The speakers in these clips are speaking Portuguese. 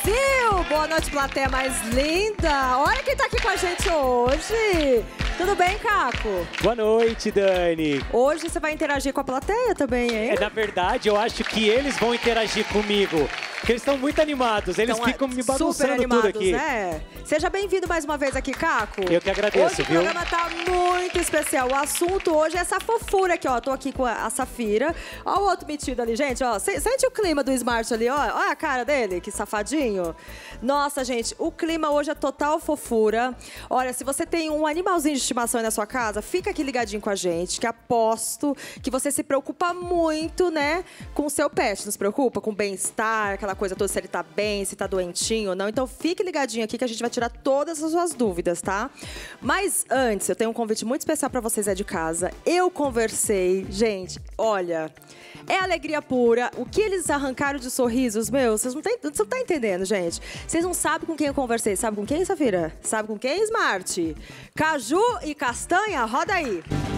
Brasil! Boa noite, plateia mais linda! Olha quem tá aqui com a gente hoje! Tudo bem, Caco? Boa noite, Dani. Hoje você vai interagir com a plateia também, hein? Na verdade, eu acho que eles vão interagir comigo. Porque eles estão muito animados, eles ficam me bagunçando tudo aqui. Né? Seja bem-vindo mais uma vez aqui, Caco. Eu que agradeço, viu? Hoje o programa tá muito especial. O assunto hoje é essa fofura aqui, ó. Tô aqui com a Safira. Ó o outro metido ali, gente, ó. Sente o clima do Smart ali, ó. Olha a cara dele, que safadinho. Nossa, gente, o clima hoje é total fofura. Olha, se você tem um animalzinho de estimação aí na sua casa, fica aqui ligadinho com a gente, que aposto que você se preocupa muito, né, com o seu pet. Não se preocupa com o bem-estar, aquela coisa toda, se ele tá bem, se tá doentinho ou não. Então fique ligadinho aqui que a gente vai tirar todas as suas dúvidas, tá? Mas antes, eu tenho um convite muito especial pra vocês aí de casa. Eu conversei, gente, olha, é alegria pura. O que eles arrancaram de sorrisos, meu, vocês não estão entendendo, gente. Vocês não sabem com quem eu conversei. Sabe com quem, Safira? Sabe com quem, Smart? Caju e Castanha, roda aí.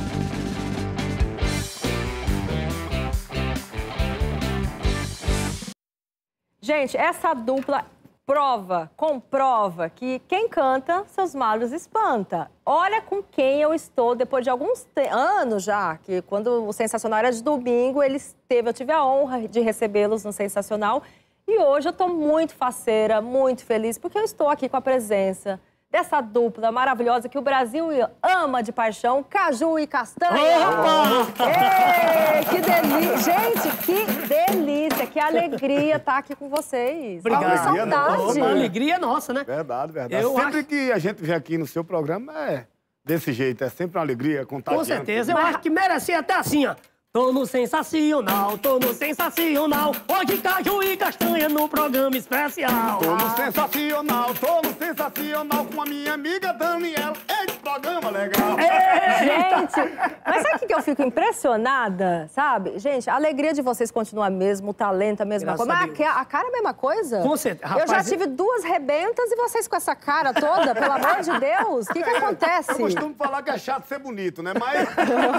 Gente, essa dupla comprova que quem canta, seus males espanta. Olha com quem eu estou depois de alguns anos já, que quando o Sensacional era de domingo, eu tive a honra de recebê-los no Sensacional. E hoje eu estou muito faceira, muito feliz, porque eu estou aqui com a presença dessa dupla maravilhosa que o Brasil ama de paixão, Caju e Castanha. Ei, que delícia! Gente, que delícia, que alegria estar aqui com vocês. Obrigado. Que saudade. Uma alegria nossa, né? Verdade, verdade. Sempre que a gente vem aqui no seu programa é desse jeito, é sempre uma alegria contagiante. Com certeza, eu acho que merecia até assim, ó. Tô no Sensacional, tô no Sensacional. Hoje Caju e Castanha no programa especial. Tô no Sensacional com a minha amiga Daniela. Esse programa legal. Gente, mas sabe o que eu fico impressionada, sabe? Gente, a alegria de vocês continua a mesma, o talento a mesma coisa. Mas a cara é a mesma coisa? Com certeza. Rapaz, eu já tive duas rebentas e vocês com essa cara toda, pelo amor de Deus. O que acontece? Eu costumo falar que é chato ser bonito, né? Mas...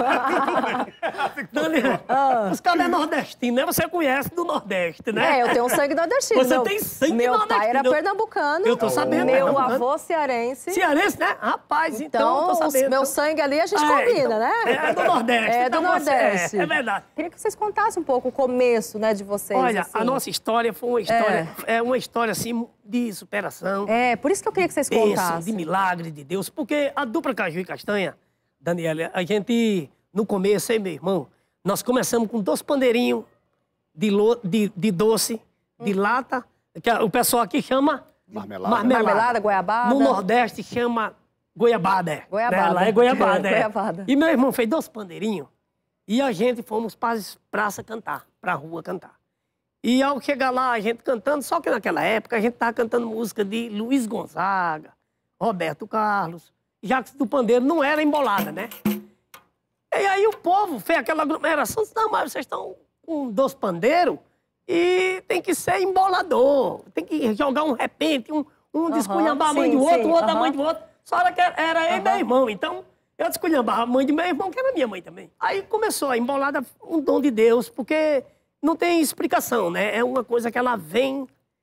Os caras é nordestino, né? Você conhece do Nordeste, né? É, eu tenho um sangue nordestino. Você tem sangue nordestino. Meu pai era pernambucano. Eu tô sabendo. Meu avô cearense. Cearense, né? Rapaz, então eu tô sabendo. Meu sangue ali a gente combina, né? É do Nordeste. É do Nordeste. É verdade. Queria que vocês contassem um pouco o começo, né, de vocês. Olha, assim. a nossa história foi uma história... É uma história, assim, de superação. É, por isso que eu queria que vocês contassem. De milagre de Deus. Porque a dupla Caju e Castanha, Daniela, a gente, no começo, aí, meu irmão, nós começamos com 2 pandeirinhos de doce, de lata, que o pessoal aqui chama marmelada. Goiabada. No Nordeste chama goiabada. Goiabada. Lá é goiabada. Goiabada. E meu irmão fez 2 pandeirinhos e a gente fomos para praça cantar, para a rua cantar. E ao chegar lá, a gente cantando, só que naquela época a gente estava cantando música de Luiz Gonzaga, Roberto Carlos, já que do pandeiro não era embolada, né? E aí o povo fez aquela aglomeração, disse, não, mas vocês estão com 2 pandeiros e tem que ser embolador, tem que jogar um repente, um desculhambar a mãe do outro, o outro a mãe do outro. Só que era eu e meu irmão, então eu desculhambava a mãe do meu irmão, que era minha mãe também. Aí começou a embolada, um dom de Deus, porque não tem explicação, né? É uma coisa que ela vem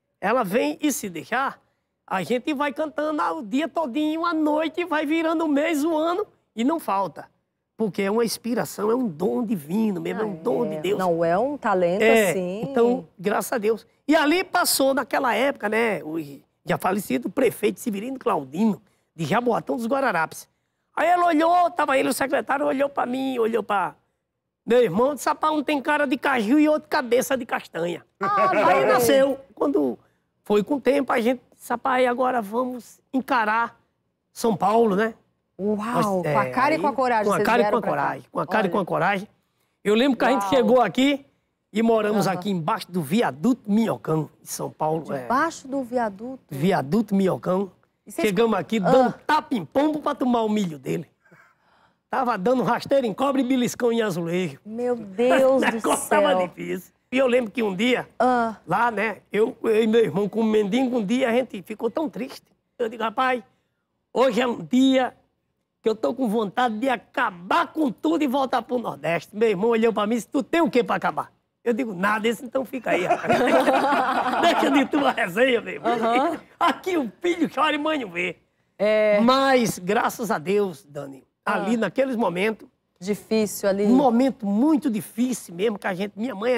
e se deixar, a gente vai cantando o dia todinho, a noite, vai virando o mês, o ano e não falta. Porque é uma inspiração, é um dom divino mesmo, é um dom de Deus. Não, é um talento assim. Então, graças a Deus. E ali passou, naquela época, né, o já falecido prefeito Severino Claudino, de Jaboatão dos Guararapes. Aí ele olhou, tava ele, o secretário, olhou para mim, olhou para meu irmão, disse, rapaz, um tem cara de caju e outro cabeça de castanha. Aí nasceu. Quando foi com o tempo, a gente disse, rapaz, agora vamos encarar São Paulo, né? Uau, com a cara e com a coragem. Com a cara e com a coragem. Com a cara e com a coragem. Eu lembro que a gente chegou aqui e moramos aqui embaixo do Viaduto Minhocão, em São Paulo. Embaixo do viaduto? Viaduto Minhocão. Chegamos aqui dando tapa em pombo para tomar o milho dele. Tava dando rasteiro em cobre e beliscão em azulejo. Meu Deus do céu. Tava difícil. E eu lembro que um dia, lá, né, eu e meu irmão com o mendigo, um dia a gente ficou tão triste. Eu digo, rapaz, hoje é um dia que eu tô com vontade de acabar com tudo e voltar pro Nordeste. Meu irmão olhou pra mim e disse, tu tem o quê pra acabar? Eu digo, nada, esse então fica aí, rapaz. Deixa de tua resenha, meu irmão. Aqui o filho chora e mãe não vê. Mas, graças a Deus, Dani, ali naqueles momentos... Difícil ali. Um momento muito difícil mesmo, que a gente... Minha mãe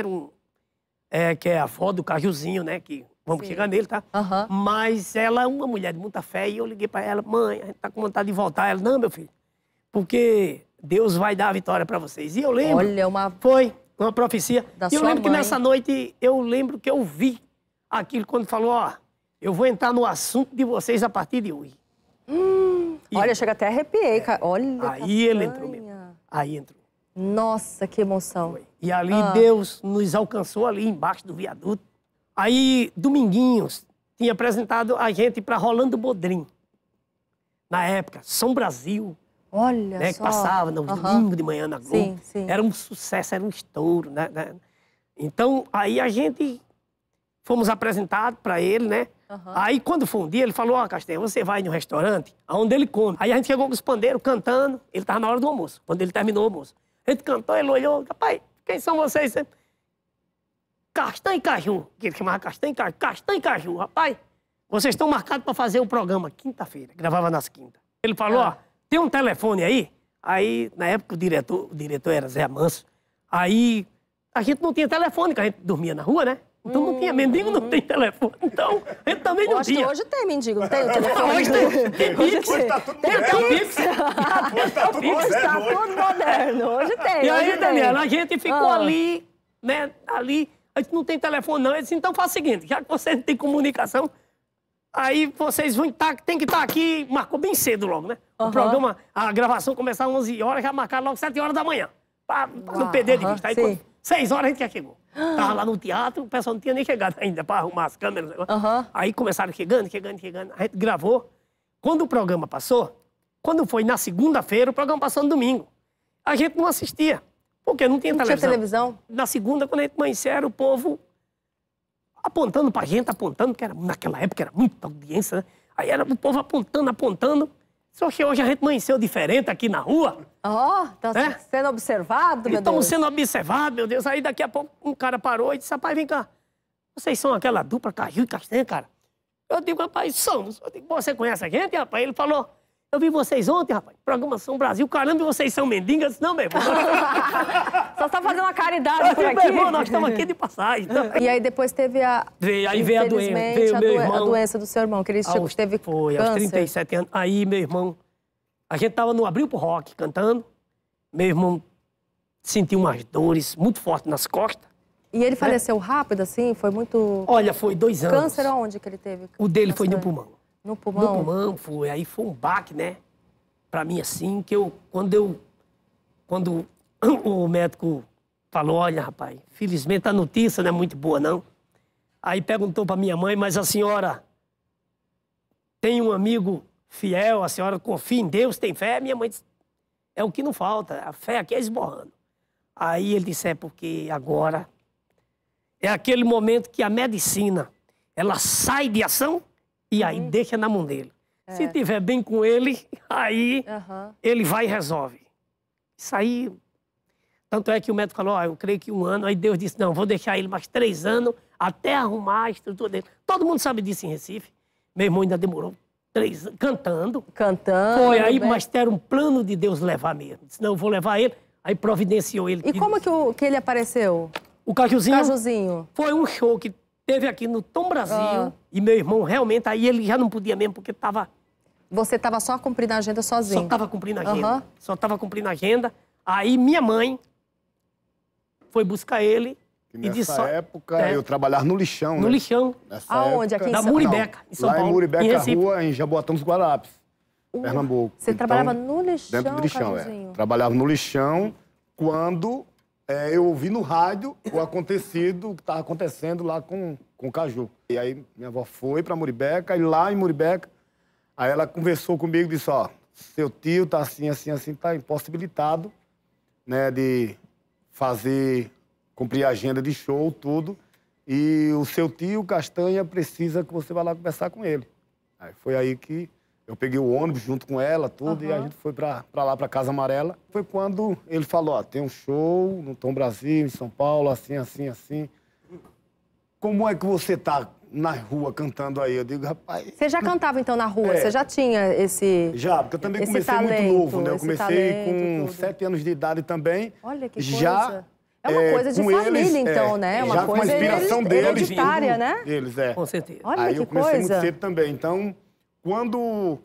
era que é a avó do Cajuzinho, né? Que vamos chegar nele, tá? Mas ela é uma mulher de muita fé e eu liguei pra ela, mãe, a gente tá com vontade de voltar. Ela, não, meu filho, porque Deus vai dar a vitória pra vocês. E eu lembro... Olha, Foi uma profecia. Da E eu sua lembro que mãe. nessa noite, eu lembro que eu vi aquilo quando falou, ó, eu vou entrar no assunto de vocês a partir de hoje. Olha, chega até arrepiei, cara. Olha, Aí ele entrou mesmo. Aí entrou. Nossa, que emoção. Foi. E ali Deus nos alcançou ali embaixo do viaduto. Aí, Dominguinhos tinha apresentado a gente para Rolando Bodrim. Na época, São Brasil. Olha Né, só. que passava no domingo de manhã na Globo. Sim, sim. Era um sucesso, era um estouro, né? Então, aí a gente fomos apresentados para ele, né? Aí, quando foi um dia, ele falou, ó, Castanha, você vai no restaurante aonde ele come. Aí a gente chegou com os pandeiros cantando, ele estava na hora do almoço, quando ele terminou o almoço. A gente cantou, ele olhou, rapaz, quem são vocês? Castanha e Caju, que ele chamava Castanha e Caju. Castanha e Caju, rapaz, vocês estão marcados para fazer o programa quinta-feira, gravava nas quintas. Ele falou, ó, tem um telefone aí? Aí, na época, o diretor era Zé Manso. Aí, a gente não tinha telefone, porque a gente dormia na rua, né? Então não tinha, mendigo não tem telefone. Então, a gente também não Acho que tinha. hoje tem mendigo, não tem o telefone? Hoje tem Pix. Hoje tá tudo Tem até o moderno. Pix. Hoje tá tudo Hoje tá moderno. tudo moderno. Hoje tem, E aí, hoje tem. Daniela, a gente ficou ali, né? Ali, a gente não tem telefone não. Ele disse, então faz o seguinte, já que vocês não têm comunicação, aí vocês vão tem que estar aqui, marcou bem cedo logo, né? O programa, a gravação começava às 11 horas, já marcaram logo 7 horas da manhã. Pra não perder de vista. Aí, sim. quando 6 horas a gente já chegou. Tava lá no teatro, o pessoal não tinha nem chegado ainda para arrumar as câmeras. Aí começaram chegando. A gente gravou. Quando o programa passou, quando foi na segunda-feira, o programa passou no domingo. A gente não assistia, porque não tinha Não televisão. tinha televisão? Na segunda, quando a gente amanhecia, era o povo apontando pra gente, apontando, porque naquela época era muita audiência, né? Aí era o povo apontando. Só que hoje a gente amanheceu diferente aqui na rua. Tá sendo observado, meu Deus. Estamos sendo observados, meu Deus. Aí daqui a pouco um cara parou e disse, rapaz, vem cá. Vocês são aquela dupla Caju e Castanha, cara? Eu digo, rapaz, somos. Eu digo, você conhece a gente, rapaz? Ele falou, eu vi vocês ontem, rapaz. Programação Brasil, caramba, e vocês são mendigos? Eu disse, não, meu irmão. Só tá fazendo uma caridade por aqui. Meu irmão, nós estamos aqui de passagem. Então. E aí depois teve Aí veio a doença. Veio meu irmão. A doença do seu irmão, que ele teve Foi, câncer. aos 37 anos. Aí, meu irmão, a gente tava no Abril pro Rock cantando. Meu irmão sentiu umas dores muito fortes nas costas. E ele faleceu rápido, assim? Foi muito... Olha, foi 2 anos. Câncer onde que ele teve? O dele foi no pulmão. No pulmão? No pulmão, foi. Aí foi um baque, né? Pra mim, assim, que quando o médico falou, olha, rapaz, felizmente a notícia não é muito boa, não. Aí perguntou pra minha mãe, mas a senhora tem um amigo fiel, a senhora confia em Deus, tem fé? Minha mãe disse, é o que não falta, a fé aqui é esborrando. Aí ele disse, é porque agora é aquele momento que a medicina, ela sai de ação e aí deixa na mão dele. Se tiver bem com ele, aí ele vai e resolve. Isso aí... Tanto é que o médico falou, eu creio que 1 ano. Aí Deus disse, não, vou deixar ele mais 3 anos até arrumar a estrutura dele. Todo mundo sabe disso em Recife. Meu irmão ainda demorou 3 anos, cantando. Cantando. Foi aí, mas era um plano de Deus levar mesmo. Disse, não, eu vou levar ele. Aí providenciou ele. E como que ele apareceu? O Cajuzinho? Cajuzinho. Foi um show que teve aqui no Tom Brasil. E meu irmão, realmente, aí ele já não podia mesmo, porque estava... Você estava só cumprindo a agenda sozinho? Só estava cumprindo a agenda. Só estava cumprindo a agenda. Aí minha mãe foi buscar ele. E nessa época, eu trabalhava no lixão, No né? lixão. Nessa Aonde? época, Aqui em Da São Muribeca, em São lá Paulo. em Muribeca, em Recife. rua, em Jaboatão dos Guararapes, Pernambuco. Você Então, trabalhava no lixão, dentro do lixão, Cajuzinho? Trabalhava no lixão quando eu ouvi no rádio o acontecido, o que estava acontecendo lá com o Caju. E aí minha avó foi para Muribeca, e lá em Muribeca, aí ela conversou comigo e disse, ó, seu tio tá assim, assim, assim, tá impossibilitado, né, de cumprir a agenda de show, tudo, e o seu tio, Castanha, precisa que você vá lá conversar com ele. Aí foi aí que Eu peguei o ônibus junto com ela, tudo, e a gente foi pra lá, pra Casa Amarela. Foi quando ele falou, ó, tem um show no Tom Brasil, em São Paulo, assim, assim, assim. Como é que você tá na rua cantando aí? Eu digo, rapaz... Você já cantava, então, na rua? Você já tinha esse Já, porque eu também esse comecei talento, muito novo, né? Eu comecei talento, com tudo. 7 anos de idade também. Olha que já, coisa. É uma coisa de com família, eles, então, né? É uma já coisa com a inspiração deles. hereditária, né? Deles, Com certeza. Olha aí que eu comecei coisa. muito cedo também. Então, quando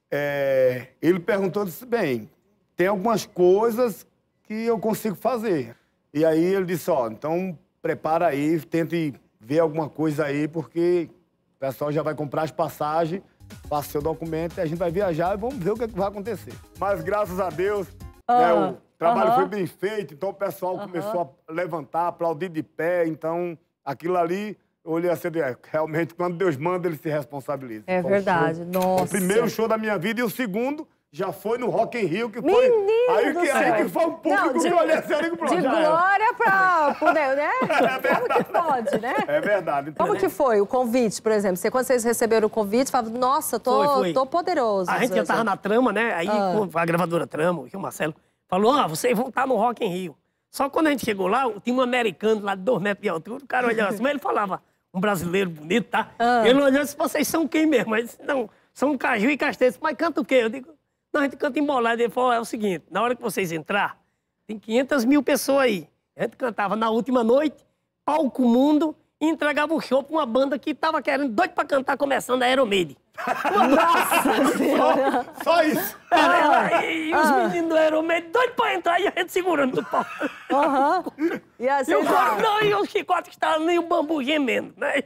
ele perguntou, eu disse, bem, tem algumas coisas que eu consigo fazer. E aí ele disse, ó, então prepara aí, tente ver alguma coisa aí, porque o pessoal já vai comprar as passagens, passa seu documento e a gente vai viajar e vamos ver o que vai acontecer. Mas graças a Deus, né, o trabalho foi bem feito, então o pessoal começou a levantar, aplaudir de pé, então aquilo ali... Eu olhei assim, realmente, quando Deus manda, ele se responsabiliza. É Foi verdade, nossa. O primeiro show da minha vida e o segundo já foi no Rock in Rio, que foi... Menino Aí que foi um público que eu olhei assim, ali que pronto, de já era. glória pra... né? Como que pode, né? É verdade. Como que foi o convite, por exemplo? Quando vocês receberam o convite, falavam, nossa, tô poderoso. A gente já tava na Trama, né? Aí a gravadora Trama, o Marcelo, falou, ó, vocês vão estar no Rock in Rio. Só que quando a gente chegou lá, tinha um americano lá de 2 metros de altura, o cara olhava assim, mas ele falava, um brasileiro bonito, tá? Ele olhou e disse, vocês são quem mesmo? Aí disse, não, são Caju e Castanha. Mas canta o quê? Eu digo, não, a gente canta embolado. Ele falou, é o seguinte, na hora que vocês entrar, tem 500 mil pessoas aí. A gente cantava na última noite, palco mundo, e entregava o show pra uma banda que tava querendo, doido pra cantar, começando a Aeromaiden. Nossa Senhora! Só isso. E os meninos do Aeromaiden, doidos pra entrar, e a gente segurando do pau. E assim, E o coro, não, e o chicote que estava nem o bambu gemendo, né?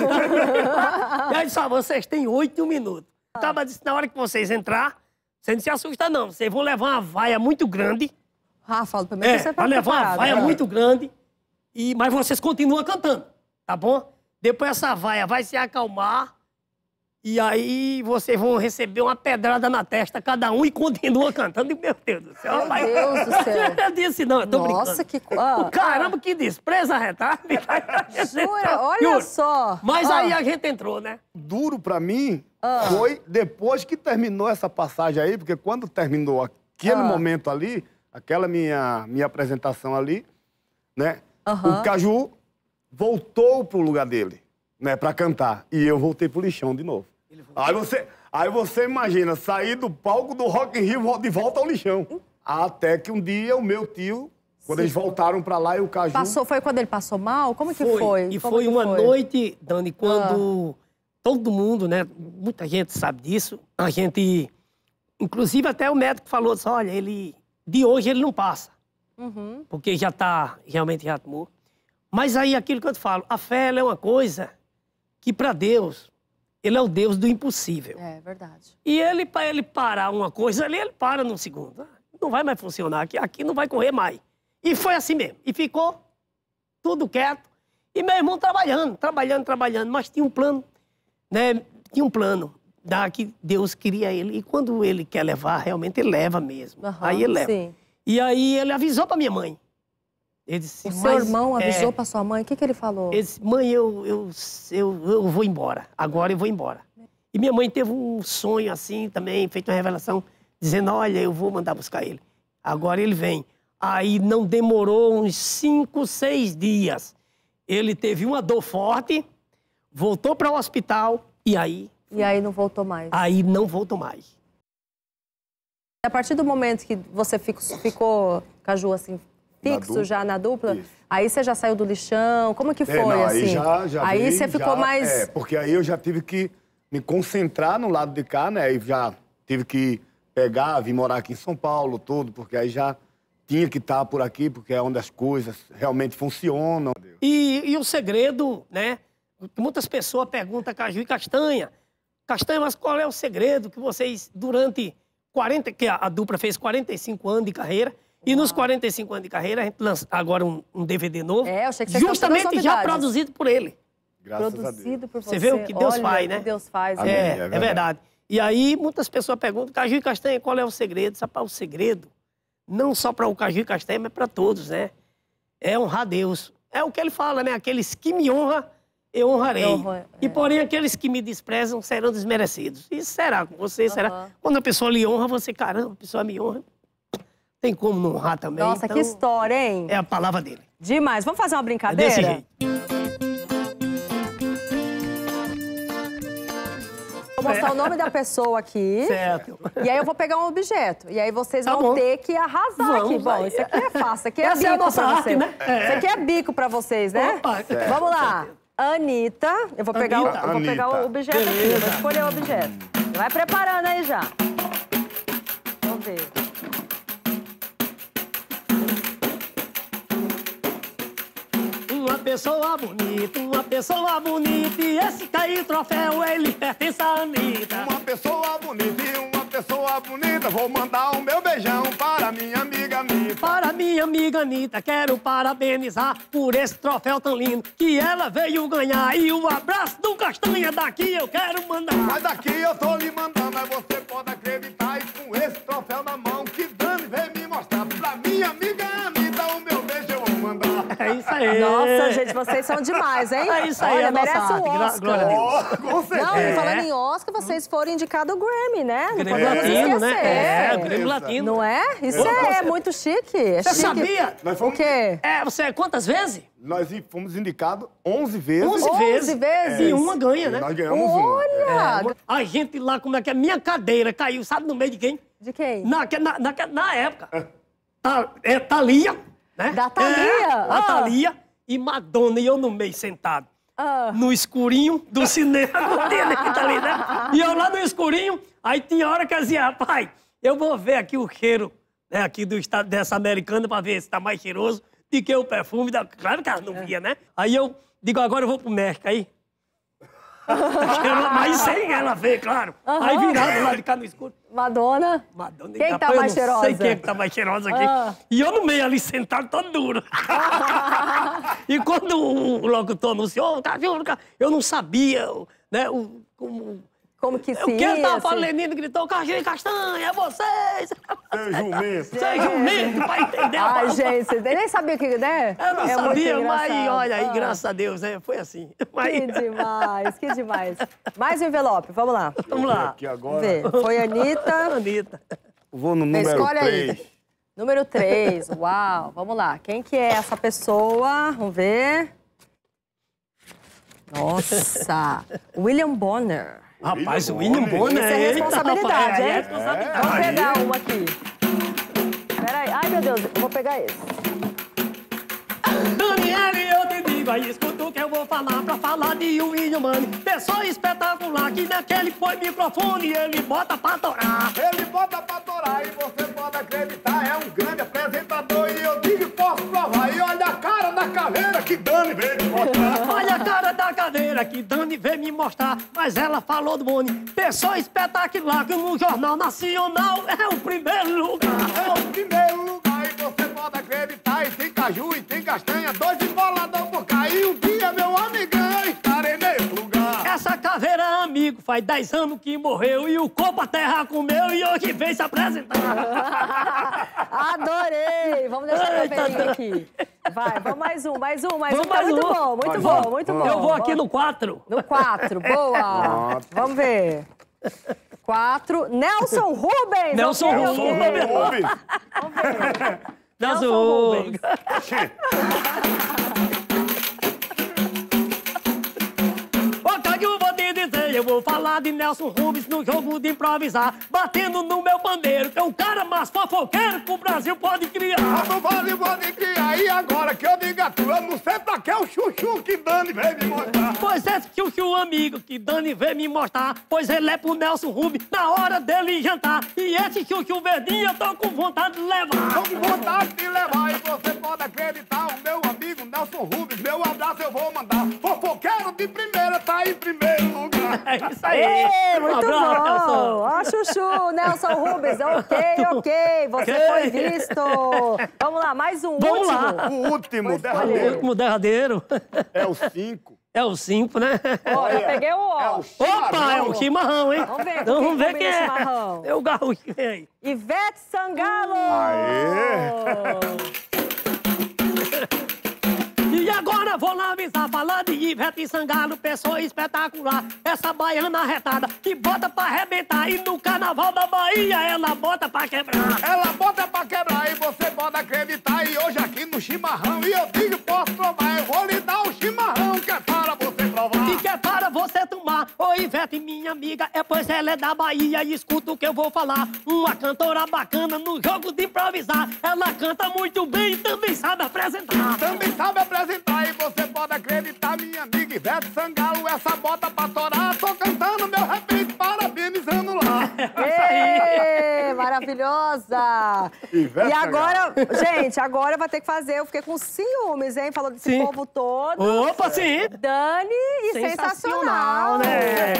E aí só, vocês têm 8 minutos. O cara disse, na hora que vocês entrar, você não se assusta não, vocês vão levar uma vaia muito grande. Rafa, primeiro você vai levar uma vaia muito grande, mas vocês continuam cantando, tá bom? Depois essa vaia vai se acalmar, e aí vocês vão receber uma pedrada na testa, cada um, e continua cantando. E, meu Deus do céu. Meu Deus do céu. Eu disse, não, eu tô brincando. Nossa, que... Caramba, que despreza, retardo. Jura? Olha só. Mas aí a gente entrou, né? Duro pra mim foi depois que terminou essa passagem aí, porque quando terminou aquele momento ali, aquela minha apresentação ali, né? O Caju voltou pro lugar dele, né? Pra cantar. E eu voltei pro lixão de novo. Aí você imagina, sair do palco do Rock in Rio de volta ao lixão. Até que um dia o meu tio, quando eles voltaram pra lá e o Caju... Foi quando ele passou mal? Como que foi? E foi uma noite, Dani, quando todo mundo, né? Muita gente sabe disso. A gente... Inclusive até o médico falou assim, olha, de hoje ele não passa. Porque realmente já tomou. Mas aí aquilo que eu te falo, a fé ela é uma coisa que para Deus... Ele é o Deus do impossível. É verdade. E para ele parar uma coisa ali, ele para num segundo. Não vai mais funcionar, aqui não vai correr mais. E foi assim mesmo. E ficou tudo quieto. E meu irmão trabalhando. Mas tinha um plano, né? Tinha um plano que Deus queria ele. E quando ele quer levar, realmente ele leva mesmo. Aí ele leva. Sim. E aí ele avisou para minha mãe. Ele disse, o seu irmão avisou para sua mãe? O que ele falou? Ele disse, mãe, eu vou embora. Agora eu vou embora. E minha mãe teve um sonho assim também, feito uma revelação, dizendo, olha, eu vou mandar buscar ele. Agora ele vem. Aí não demorou uns 5, 6 dias. Ele teve uma dor forte, voltou para o hospital e aí... E aí não voltou mais? Aí não voltou mais. A partir do momento que você ficou Caju, assim... fixo já na dupla? Isso. Aí você já saiu do lixão? Como que foi, não, assim? Aí você ficou mais... porque aí eu já tive que me concentrar no lado de cá, né? E já tive que vir morar aqui em São Paulo, tudo, porque aí já tinha que estar por aqui, porque é onde as coisas realmente funcionam. E o segredo, né? Muitas pessoas perguntam Caju e Castanha. Castanha, mas qual é o segredo que vocês, durante 40... que a dupla fez 45 anos de carreira... E nos 45 anos de carreira, a gente lança agora um DVD novo. Eu achei que você justamente já produzido por ele. Graças produzido a Deus. por você. Você vê o que Deus faz, né? O que Deus faz. Amém, é verdade. E aí, muitas pessoas perguntam, Caju e Castanha, qual é o segredo? O segredo, não só para o Caju e Castanha, mas para todos, né? É honrar Deus. É o que ele fala, né? Aqueles que me honram, eu honrarei. E porém, aqueles que me desprezam serão desmerecidos. Isso será com você, será. Quando a pessoa lhe honra, você, caramba, a pessoa me honra. Tem como não honrar também. Nossa, então, que história, hein? É a palavra dele. Demais. Vamos fazer uma brincadeira? É desse jeito. Vou mostrar o nome da pessoa aqui. Certo. E aí eu vou pegar um objeto. E aí vocês Tá vão bom. ter que arrasar aqui. Bom, aí. isso aqui é fácil. Isso aqui é Essa bico é a nossa pra arte, vocês. né? Isso aqui é bico pra vocês, né? Opa, Vamos lá. Anitta. Eu vou pegar, Anitta. eu vou pegar o objeto aqui. Eu vou escolher o objeto. Vai preparando aí já. Vamos ver. Uma pessoa bonita, e esse cair troféu, ele pertence a Anitta. Uma pessoa bonita e uma pessoa bonita, vou mandar o meu beijão para minha amiga Anitta. Para minha amiga Anitta, quero parabenizar por esse troféu tão lindo que ela veio ganhar. E o abraço do Castanha daqui eu quero mandar. Mas daqui eu tô lhe mandando, mas você pode acreditar. E com esse troféu na mão, que Dani veio me mostrar. Pra minha amiga Anitta, o meu beijo eu vou mandar. É isso aí. Nossa, gente, vocês são demais, hein? É isso aí, Olha, a nossa merece o arte. Oscar. Glória a Deus. Oh, com certeza. Não, e falando em Oscar, vocês foram indicados ao Grammy, né? Não Grêmio podemos Latino, esquecer. né? É, o Grêmio Latino. Não é? Isso é muito chique. É Você chique. sabia? Nós O fomos, quê? Você quantas vezes? nós fomos indicados 11 vezes. 11 vezes. 11 vezes? E uma ganha, E né? nós ganhamos uma. Olha! A gente lá, como é que é? Minha cadeira caiu, sabe no meio de quem? De quem? Na época. Thalia, né? Da Thalia? A Thalia e Madonna, e eu no meio sentado. Ah. No escurinho do cinema, tá ali, né? E eu lá no escurinho, aí tinha hora que eu dizia, rapaz, eu vou ver aqui o cheiro, né, aqui do estado dessa americana pra ver se tá mais cheiroso do que o perfume da... Claro que ela não via, né? Aí eu digo, agora eu vou pro México, aí... Mas sem ela ver, claro. Aí virado lá de cá no escuro. Madonna. Madonna, Quem tá rapaz, mais eu não cheirosa? sei quem é que tá mais cheirosa aqui. E eu no meio ali sentado, todo duro. E quando o locutor anunciou, eu não sabia, né, Como que se o que ele tava ia, falando, assim? Lenino gritou, Cajinho Castanha, é vocês! Seu jumento. Você é jumento, pra entender a Ai, palavra. gente, você nem sabia o que, né? Eu não É muito sabia, mas engraçado. olha aí, graças a Deus, né, foi assim. Mas, Que demais, que demais. Mais um envelope, vamos lá. vamos lá. Aqui Vamos agora. ver. Foi a Anitta. Anitta. Vou no número Escolhe 3. aí. Número 3. Uau, vamos lá. Quem que é essa pessoa? Vamos ver. Nossa, William Bonner. Rapaz, o William Bonner. Isso é eita, responsabilidade, rapaz, hein? é responsabilidade. Vamos pegar uma aqui. Peraí. Ai, meu Deus, eu vou pegar esse. Daniele, eu te digo, aí escuta o que eu vou falar pra falar de William Bonner. Pessoa espetacular que naquele põe microfone e ele bota pra torar. Ele bota pra torar e você pode acreditar, é um grande apresentador e eu digo e posso provar. E olha a cara da caveira que Dani veio me mostrar. Olha a cara da cadeira que Dani veio me mostrar, mas ela falou do Boni. Pessoa espetacular que no Jornal Nacional é o primeiro lugar. É o primeiro lugar e você pode acreditar. E tem caju e tem castanha, 2 emboladão por cá. E um dia, meu amigão, eu estarei nesse lugar. Essa caveira é amigo, faz 10 anos que morreu e o corpo a terra comeu e hoje vem se apresentar. Adorei! Vamos deixar o Eita, papelinho aqui. Vai, vamos mais um. Vamos Tá mais muito um. bom, muito Mais bom, um. muito bom. Eu vou aqui no 4. No 4, boa. Vamos ver. 4, Nelson Rubens. Nelson ok, Rubens. ok. Ouve? Nelson Rubens. Eu vou falar de Nelson Rubens no jogo de improvisar, batendo no meu pandeiro, que é o cara mais fofoqueiro que o Brasil pode criar. Não pode criar. E agora que eu digo a tu, eu não sei pra que é o chuchu que Dani veio me mostrar. Pois é, chuchu amigo que Dani veio me mostrar, pois ele é pro Nelson Rubens na hora dele jantar. E esse chuchu verdinho eu tô com vontade de levar. Tô com vontade de levar e você pode acreditar. O meu amigo Nelson Rubens, meu abraço eu vou mandar. Fofoqueiro de primeira tá em primeiro lugar. É isso aí. Ei, Um muito abraço, bom. Nelson. Ó, Chuchu, Nelson Rubens. Ok. Você foi visto. Vamos lá, mais um. Vamos último. lá. O último, O derradeiro, último derradeiro. é o 5. É o 5, né? Ó, eu peguei o É ó. o Opa, é o chimarrão, hein? Vamos ver, Então, quem vamos ver combina quem é. chimarrão? É o gaúcho que vem aí. Ivete Sangalo. Aê. E agora Agora vou lá avisar, falando de Ivete Sangalo, pessoa espetacular. Essa baiana arretada que bota pra arrebentar. E no carnaval da Bahia ela bota pra quebrar. Ela bota pra quebrar e você pode acreditar. E hoje aqui no chimarrão, e eu digo, posso provar. Eu vou lhe dar um chimarrão que é para você provar. E que é para você tomar. Ô Ivete, minha amiga, pois ela é da Bahia e escuta o que eu vou falar. Uma cantora bacana no jogo de improvisar. Ela canta muito bem e também sabe apresentar. Também sabe apresentar e você pode acreditar, minha amiga Ivete Sangalo, essa bota pra torar. Tô cantando meu repito, parabenizando lá. Ê, maravilhosa! Ivete E agora, gente, agora vai ter que fazer. Eu fiquei com ciúmes, hein? Falou desse Sim. povo todo. Opa, sim! Dani e sensacional, né?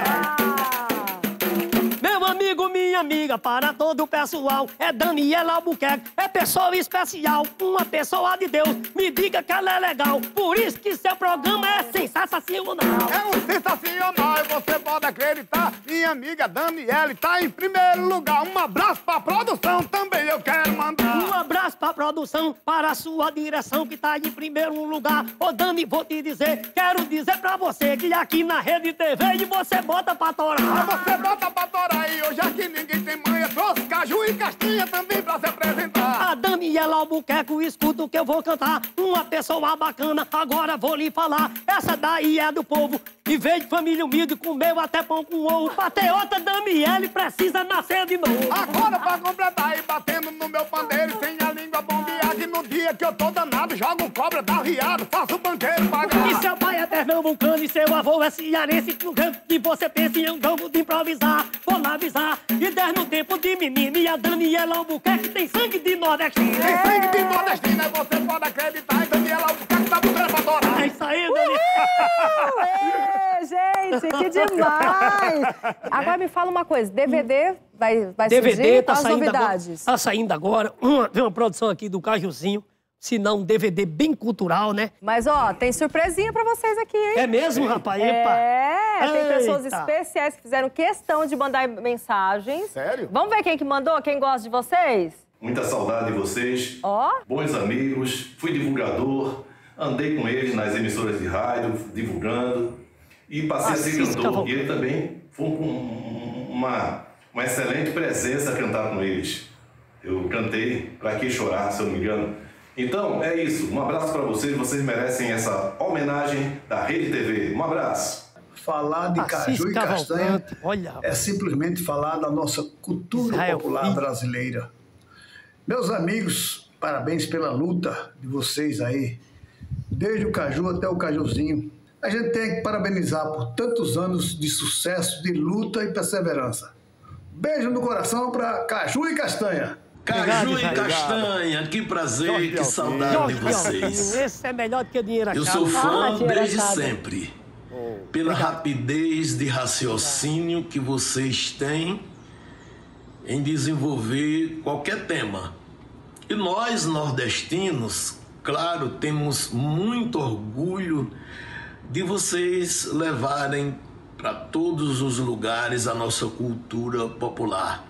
Meu amigo, minha amiga, para todo o pessoal, é Daniela Albuquerque, é pessoa especial, uma pessoa de Deus, me diga que ela é legal, por isso que seu programa é sensacional. É um sensacional e você pode acreditar, minha amiga Daniela tá em primeiro lugar. Um abraço pra produção também eu quero mandar. Um abraço pra produção, para a sua direção que tá em primeiro lugar. Ô Dani, vou te dizer, quero dizer pra você que aqui na Rede TV e você bota pra torar. Você bota pra torar e hoje aqui ninguém tem manha. Trouxe caju e castanha também pra se apresentar. A Daniela Albuquerque, escuta o que eu vou cantar. Uma pessoa bacana, agora vou lhe falar. Essa daí é do povo, que veio de família humilde, comeu até pão com ovo. Patriota Daniele precisa nascer de novo. Agora pra completar e batendo no meu pandeiro, sem a língua bombeada. E no dia que eu tô danado, jogo cobra da riado, faço o banqueiro pagar. E seu pai é pernambucano e seu avô é cearense. No canto que você pensa em um jogo de improvisar. Vou lá avisar, e der no tempo de menino. E a Daniela Albuquerque tem sangue de nordestino. Tem sangue de nordestina, você pode acreditar. E Daniela Albuquerque tá botando pra adorar. É isso aí, Dani. Gente, que demais! Agora me fala uma coisa, DVD vai DVD surgir? tá Quais saindo novidades? agora. Tá saindo agora. Tem uma produção aqui do Cajuzinho. Se não, um DVD bem cultural, né? Mas, ó, tem surpresinha pra vocês aqui, hein? É mesmo, rapaz? Epa. Tem pessoas Eita. especiais que fizeram questão de mandar mensagens. Sério? Vamos ver quem que mandou? Quem gosta de vocês? Muita saudade de vocês, Ó. bons amigos, fui divulgador, andei com eles nas emissoras de rádio, divulgando, e passei a ser cantor. E ele também foi com uma excelente presença a cantar com eles. Eu cantei Pra Que Chorar, se eu não me engano. Então, é isso. Um abraço para vocês. Vocês merecem essa homenagem da Rede TV. Um abraço. Falar de caju e castanha olha, é simplesmente falar da nossa cultura popular brasileira. Meus amigos, parabéns pela luta de vocês aí, desde o caju até o cajuzinho. A gente tem que parabenizar por tantos anos de sucesso, de luta e perseverança. Beijo no coração para Caju e Castanha. Caju e Castanha, que prazer, que saudade de vocês. Esse é melhor do que dinheiro a Eu sou fã desde sempre, pela rapidez de raciocínio que vocês têm em desenvolver qualquer tema. E nós, nordestinos, claro, temos muito orgulho de vocês levarem para todos os lugares a nossa cultura popular.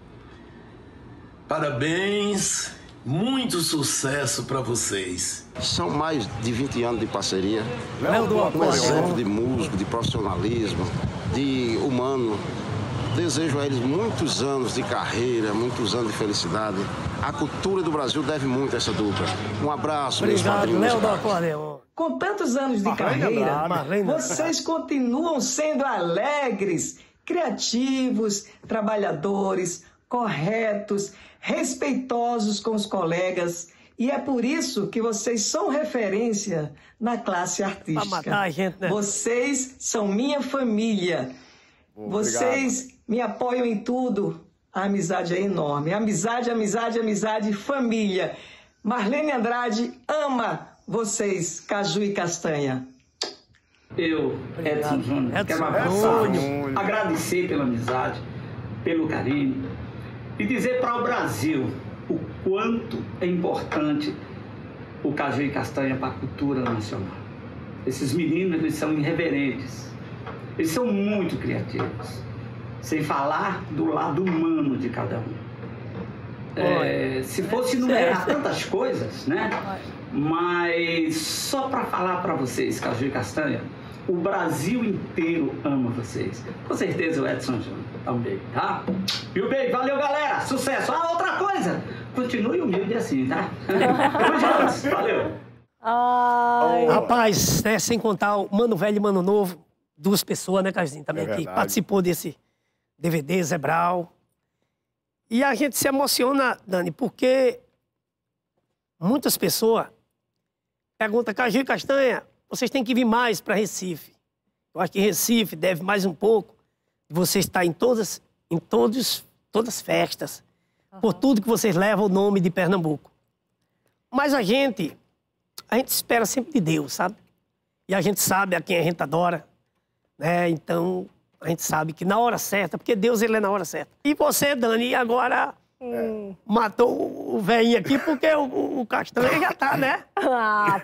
Parabéns, muito sucesso para vocês. São mais de 20 anos de parceria. Um exemplo de músico, de profissionalismo, de humano. Desejo a eles muitos anos de carreira, muitos anos de felicidade. A cultura do Brasil deve muito a essa dupla. Um abraço, meus padrinhos. Léo do Acordeon. Com tantos anos de carreira, vocês continuam sendo alegres, criativos, trabalhadores, corretos, respeitosos com os colegas. E é por isso que vocês são referência na classe artística. Pra matar a gente, né? Vocês são minha família. Vocês me apoiam em tudo. A amizade é enorme. Amizade, amizade, amizade, família. Marlene Andrade ama vocês, Caju e Castanha. Eu, Edson Júnior, quero agradecer pela amizade, pelo carinho e dizer para o Brasil o quanto é importante o Caju e Castanha para a cultura nacional. Esses meninos, eles são irreverentes, eles são muito criativos, sem falar do lado humano de cada um. Se fosse enumerar tantas coisas, né? Mas só para falar para vocês, Caju e Castanha, o Brasil inteiro ama vocês. Com certeza o Edson Júnior também, tá? E bem, valeu, galera. Sucesso. Ah, outra coisa. Continue humilde assim, tá? Valeu. Ai. Rapaz, né, sem contar o Mano Velho e Mano Novo, duas pessoas, né, Cajuzinho, também que participou desse DVD, Zebral. E a gente se emociona, Dani, porque muitas pessoas perguntam, Caju e Castanha, vocês têm que vir mais para Recife. Eu acho que Recife deve mais um pouco de você estar em todas as festas, por tudo que vocês levam o nome de Pernambuco. Mas a gente espera sempre de Deus, sabe? E a gente sabe a quem a gente adora, né? Então, a gente sabe que na hora certa, porque Deus, ele é na hora certa. E você, Dani, agora matou o velhinho aqui, porque o Castanha já tá, né? Ah,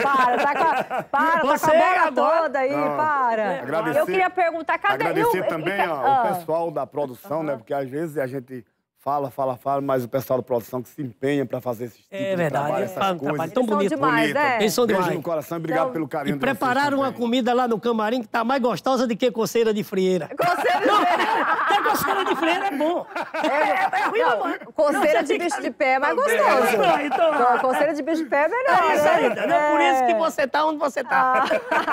tá com a bola toda aí, para. Agradecer, eu queria perguntar, cadê... Agradecer também ao pessoal da produção, né? Porque às vezes a gente fala, mas o pessoal da produção que se empenha para fazer esses tipos de trabalho, essas coisas. Tão bonito. Demais, né? Eles são demais. Beijo no coração e obrigado pelo carinho. E prepararam uma comida lá no camarim que tá mais gostosa do que coceira de frieira. Coceira de frieira. Até coceira de frieira é bom. É ruim, não. Coceira de bicho de pé é mais gostoso. Então, coceira de bicho de pé é melhor. É isso aí, é por isso que você tá onde você tá.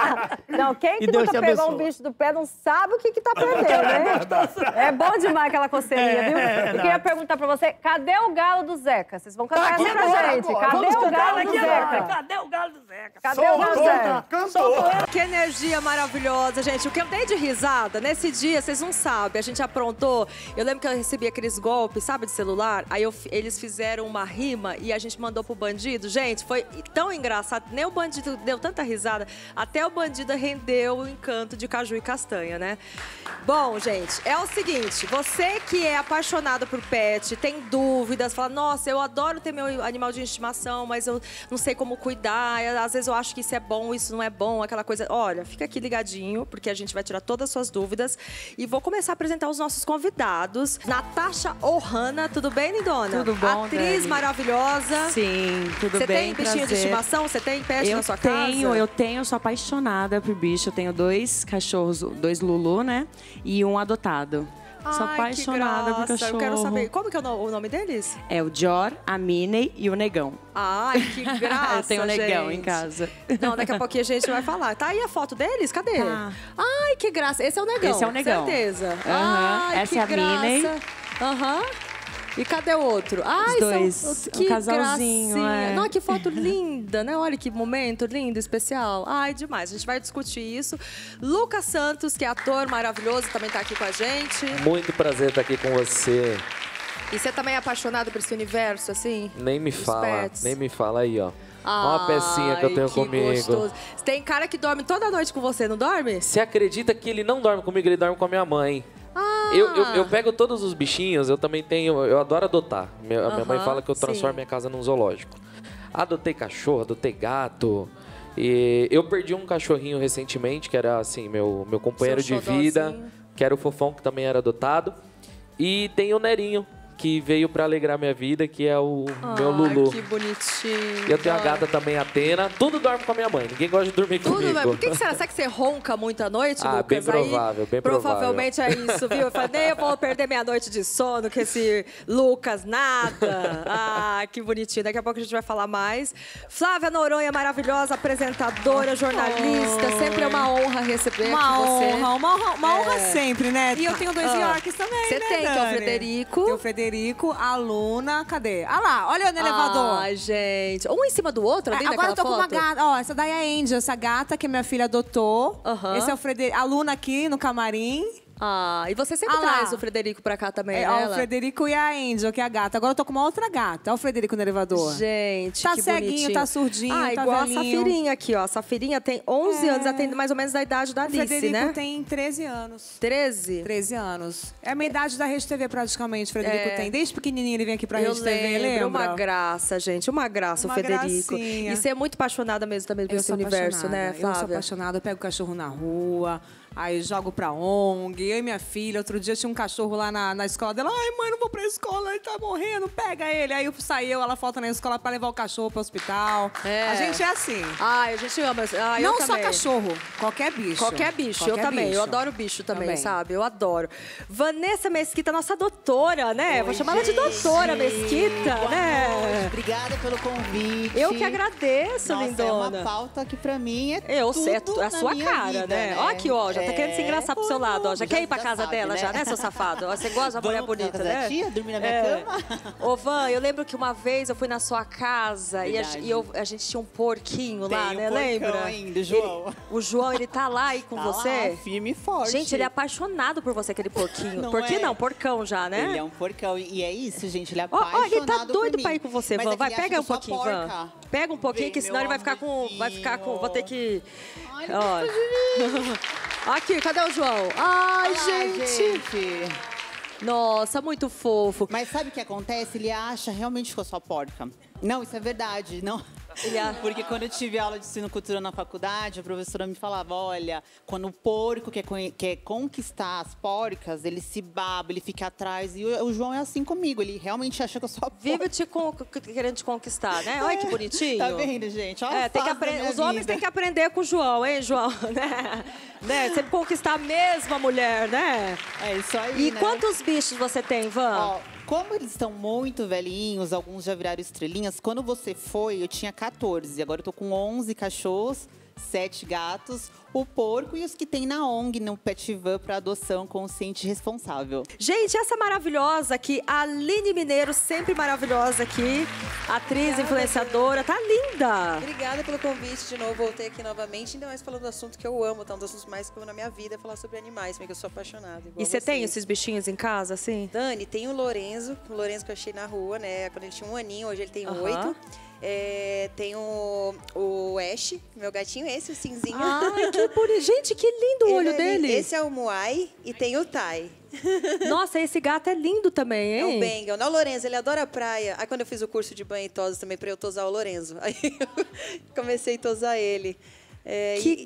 Não, quem que nunca pegou um bicho do pé não sabe o que tá perdendo, né? É bom demais aquela coceirinha, viu? Eu queria perguntar pra você, cadê o galo do Zeca? Vocês vão cantar essa pra gente. Cadê o galo do Zeca? Cadê o galo do Zeca? Cadê o galo do Zeca? Cantou. Que energia maravilhosa, gente. O que eu dei de risada, nesse dia, vocês não sabem, a gente aprontou. Eu lembro que eu recebi aqueles golpes, sabe, de celular. Aí eles fizeram uma rima e a gente mandou pro bandido. Gente, foi tão engraçado. Nem o bandido deu tanta risada. Até o bandido rendeu o encanto de Caju e Castanha, né? Bom, gente, é o seguinte. Você que é apaixonado por pet, tem dúvidas, fala, nossa, eu adoro ter meu animal de estimação, mas eu não sei como cuidar, às vezes eu acho que isso é bom, isso não é bom, aquela coisa. Olha, fica aqui ligadinho, porque a gente vai tirar todas as suas dúvidas e vou começar a apresentar os nossos convidados. Natasha Ohana, tudo bem, lindona? Tudo bom, atriz Dani. Maravilhosa. Sim, tudo bem, Você tem bichinho de estimação? Você tem pet na sua casa? Eu tenho, sou apaixonada por bicho. Eu tenho 2 cachorros, 2 Lulu, né? E um adotado. Sou apaixonada por cachorro. Eu quero saber, como que é o nome deles? É o Jor, a Minnie e o Negão. Ai, que graça, eu tenho um Negão gente. em casa. Não, daqui a pouquinho a gente vai falar. Tá aí a foto deles? Cadê? Tá. Ai, que graça. Esse é o Negão. Esse é o Negão. Certeza. Ai, essa que é a Minnie. Aham. E cadê o outro? Ai, os dois. Que casalzinho, gracinha. Não, que foto linda, né? Olha que momento lindo, especial. Ai, demais. A gente vai discutir isso. Lucas Santos, que é ator maravilhoso, também tá aqui com a gente. Muito prazer estar aqui com você. E você também é apaixonado por esse universo, assim? Nem me fala, pets. nem me fala aí, ó. Uma pecinha que eu tenho comigo. Gostoso. Tem cara que dorme toda noite com você, não dorme? Você acredita que ele não dorme comigo, ele dorme com a minha mãe. Eu pego todos os bichinhos, eu também tenho... Eu adoro adotar. A minha mãe fala que eu transformo minha casa num zoológico. Adotei cachorro, adotei gato. E eu perdi um cachorrinho recentemente, que era, assim, meu companheiro de vida. Que era o Fofão, que também era adotado. E tem o Nerinho, que veio pra alegrar minha vida, que é o meu Lulu. Que bonitinho. Eu tenho a gata também, a Atena. Tudo dorme com a minha mãe. Ninguém gosta de dormir comigo. Por que será? Será que você ronca muito à noite, Lucas? Bem provável, bem provável. Provavelmente é isso, viu? Eu falei, nem eu vou perder minha noite de sono com esse Lucas, nada. Que bonitinho. Daqui a pouco a gente vai falar mais. Flávia Noronha, maravilhosa, apresentadora, jornalista. Sempre é uma honra receber você. Uma honra sempre, né? E eu tenho 2 Yorks também, Você né, tem, que é o Dani? Frederico. Tem o Frederico, a Luna, cadê? Ah lá, olha no elevador. Ai, gente. Um em cima do outro, ali Agora eu tô foto? com uma gata. Ó, essa daí é a Angel, essa gata que minha filha adotou. Esse é o Frederico. A Luna aqui no camarim. E você sempre traz o Frederico pra cá também, né? Ó, o Frederico e a Angel, que é a gata. Agora eu tô com uma outra gata. Olha o Frederico no elevador. Gente, tá que ceguinho, bonitinho. tá surdinho, tá igual velhinho. a Safirinha aqui, ó. A Safirinha tem 11 anos, ela tem mais ou menos a idade da Alice, O Frederico né? tem 13 anos. 13? 13 anos. É a minha idade da Rede TV, praticamente, o Frederico tem. Desde pequenininho ele vem aqui pra Rede TV, lembra? Uma graça, gente. Uma graça, o Frederico. Gracinha. E você é muito apaixonada mesmo também por esse universo, né, Flávia? Eu sou apaixonada, eu pego cachorro na rua, Aí jogo pra ONG, eu e minha filha. Outro dia tinha um cachorro lá na escola dela. Ai, mãe, não vou pra escola, ele tá morrendo, pega ele. Aí saiu, ela falta na escola pra levar o cachorro pro hospital. A gente é assim. Ai, a gente ama. Não só cachorro, qualquer bicho. Qualquer bicho, eu também. bicho. Eu adoro bicho também, sabe? Eu adoro. Vanessa Mesquita, nossa doutora, né? Oi, vou chamar ela de doutora Mesquita, né? Obrigada pelo convite. Eu que agradeço, Nossa, lindona. É uma pauta que pra mim é Eu sei, tudo a sua na minha cara, vida, né? Ó aqui, ó, já tá querendo se engraçar pro seu lado, ó. Já quer ir pra casa sabe, dela, né? já, né, seu safado? Ó, você gosta da mulher bonita, casa né? da tia, dormir na minha cama? Ô, Van, eu lembro que uma vez eu fui na sua casa e a gente tinha um porquinho lá, né? Lembra? Ainda, João. O João, ele tá lá aí com Tá você? lá, firme e forte. Gente, ele é apaixonado por você, aquele porquinho. Não Porquinho é? não, porcão já, né? Ele é um porcão. E é isso, gente. Ele é Ó, apaixonado ele tá doido por mim. pra ir com você, Mas Van. é que Vai, ele acha pega que um eu sou pouquinho, porca. Van. Pega um pouquinho, Vem, que senão ele vai ficar com... Vou ter que... Ó. Aqui, cadê o João? Ai, gente. Nossa, muito fofo. Mas sabe o que acontece? Ele acha realmente que eu sou porca. Não, isso é verdade. Não. Porque quando eu tive aula de sinocultura na faculdade, a professora me falava, olha, quando o porco quer conquistar as porcas, ele se baba, ele fica atrás. E o João é assim comigo, ele realmente acha que eu sou a porca. Vive querendo te conquistar, né? Olha que bonitinho. Tá vendo, gente? Olha Os homens têm que aprender com o João, hein, João? né? Sempre conquistar a mesma mulher, né? É isso aí, E né? quantos bichos você tem, Van? Ó, como eles estão muito velhinhos, alguns já viraram estrelinhas, quando você foi, eu tinha 14. Agora eu tô com 11 cachorros, 7 gatos, o porco e os que tem na ONG, no Pet Van para adoção consciente e responsável. Gente, essa maravilhosa aqui, a Aline Mineiro, sempre maravilhosa aqui, atriz, influenciadora, tá linda! Obrigada pelo convite de novo, voltei aqui novamente, ainda mais falando do assunto que eu amo, tá? Um dos assuntos mais que eu amo na minha vida, é falar sobre animais, porque eu sou apaixonada. E você tem esses bichinhos em casa, assim? Dani, tem o Lorenzo que eu achei na rua, né? Quando ele tinha 1 aninho, hoje ele tem 8. Tem o Ash, meu gatinho, esse, o cinzinho. Ai, que bonito. Gente, que lindo o olho dele. Esse é o Moai e tem o Tai. Nossa, esse gato é lindo também, hein? É o Bengal. Não, o Lorenzo, ele adora a praia. Aí quando eu fiz o curso de banho e tosa também, pra eu tosar o Lorenzo. Aí eu comecei a tosar ele. Que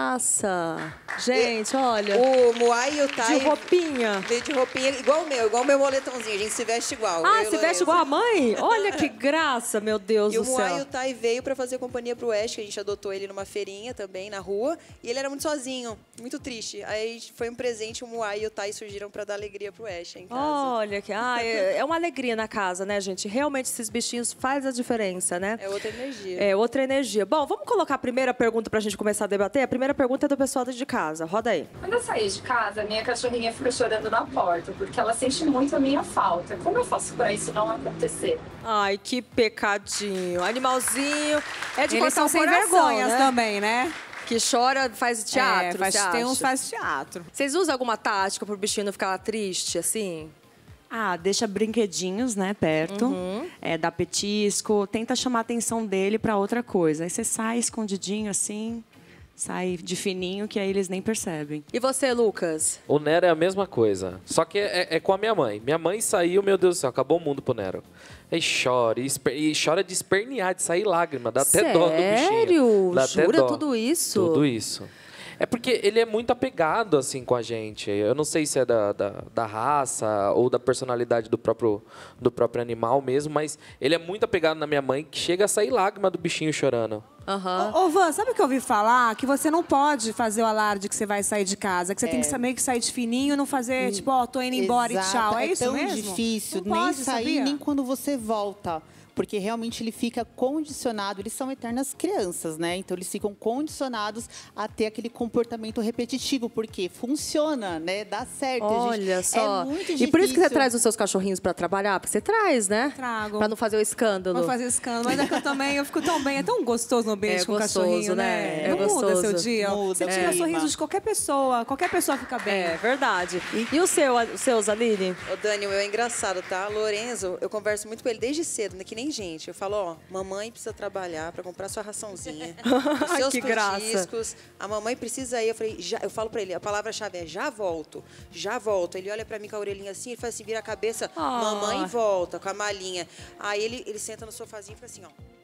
graça! Gente, olha. O Moai e o Tai. De roupinha. De roupinha, igual o meu moletomzinho. A gente se veste igual. Ah, se veste igual a mãe? Olha que graça, meu Deus do céu. E o Moai e o Tai veio pra fazer companhia pro Ash, que a gente adotou ele numa feirinha também, na rua. E ele era muito sozinho, muito triste. Aí foi um presente, o Moai e o Tai surgiram pra dar alegria pro Ash em casa. Olha, é uma alegria na casa, né, gente? Realmente esses bichinhos fazem a diferença, né? É outra energia. É outra energia. Bom, vamos colocar a primeira pergunta pra gente começar a debater? A primeira pergunta é do pessoal de casa. Roda aí. Quando eu saí de casa, minha cachorrinha fica chorando na porta, porque ela sente muito a minha falta. Como eu faço pra isso não acontecer? Ai, que pecadinho. Animalzinho. É de Eles cortar são o sem coração, vergonhas né? também, né? Que chora, faz teatro, tem uns faz teatro. Vocês usam alguma tática pro bichinho não ficar triste, assim? Ah, deixa brinquedinhos, né, perto. Dá petisco, tenta chamar a atenção dele para outra coisa. Aí você sai escondidinho, assim, sai de fininho, que aí eles nem percebem. E você, Lucas? O Nero é a mesma coisa, só que é com a minha mãe. Minha mãe saiu, meu Deus do céu, acabou o mundo pro Nero. Aí chora, e chora de espernear, de sair lágrima, dá até dó do bichinho. Sério? Dá até Jura dó. tudo isso? Tudo isso. É porque ele é muito apegado, assim, com a gente. Eu não sei se é da raça ou da personalidade do próprio animal mesmo, mas ele é muito apegado na minha mãe, que chega a sair lágrima do bichinho chorando. Ô, Van, sabe o que eu ouvi falar? Que você não pode fazer o alarde que você vai sair de casa. Que você tem que meio que sair de fininho e não fazer, tipo, ó, tô indo embora e tchau. É isso mesmo? É tão difícil, não nem pode, sair, sabia? nem quando você volta. Porque realmente ele fica condicionado, eles são eternas crianças, né? Então eles ficam condicionados a ter aquele comportamento repetitivo, porque funciona, né? Dá certo. Olha só. É muito difícil. E por isso que você traz os seus cachorrinhos pra trabalhar? Porque você traz, né? Trago. Pra não fazer o escândalo. Não fazer escândalo. Mas é que eu também, eu fico tão bem. É tão gostoso no ambiente com o gostoso, cachorrinho, né? É Não muda gostoso. seu dia. Muda, Você tira sorriso de qualquer pessoa fica bem. É verdade. E os seus, Aline? Ô, Dani, o meu é engraçado, tá? Lorenzo, eu converso muito com ele desde cedo, né? Que nem gente. Eu falo, ó, mamãe precisa trabalhar pra comprar sua raçãozinha. Os seus Que graça. petiscos. A mamãe precisa ir. Eu falo pra ele, a palavra-chave é já volto. Já volto. Ele olha pra mim com a orelhinha assim, ele faz assim, vira a cabeça, mamãe volta, com a malinha. Aí ele senta no sofazinho e fica assim, ó.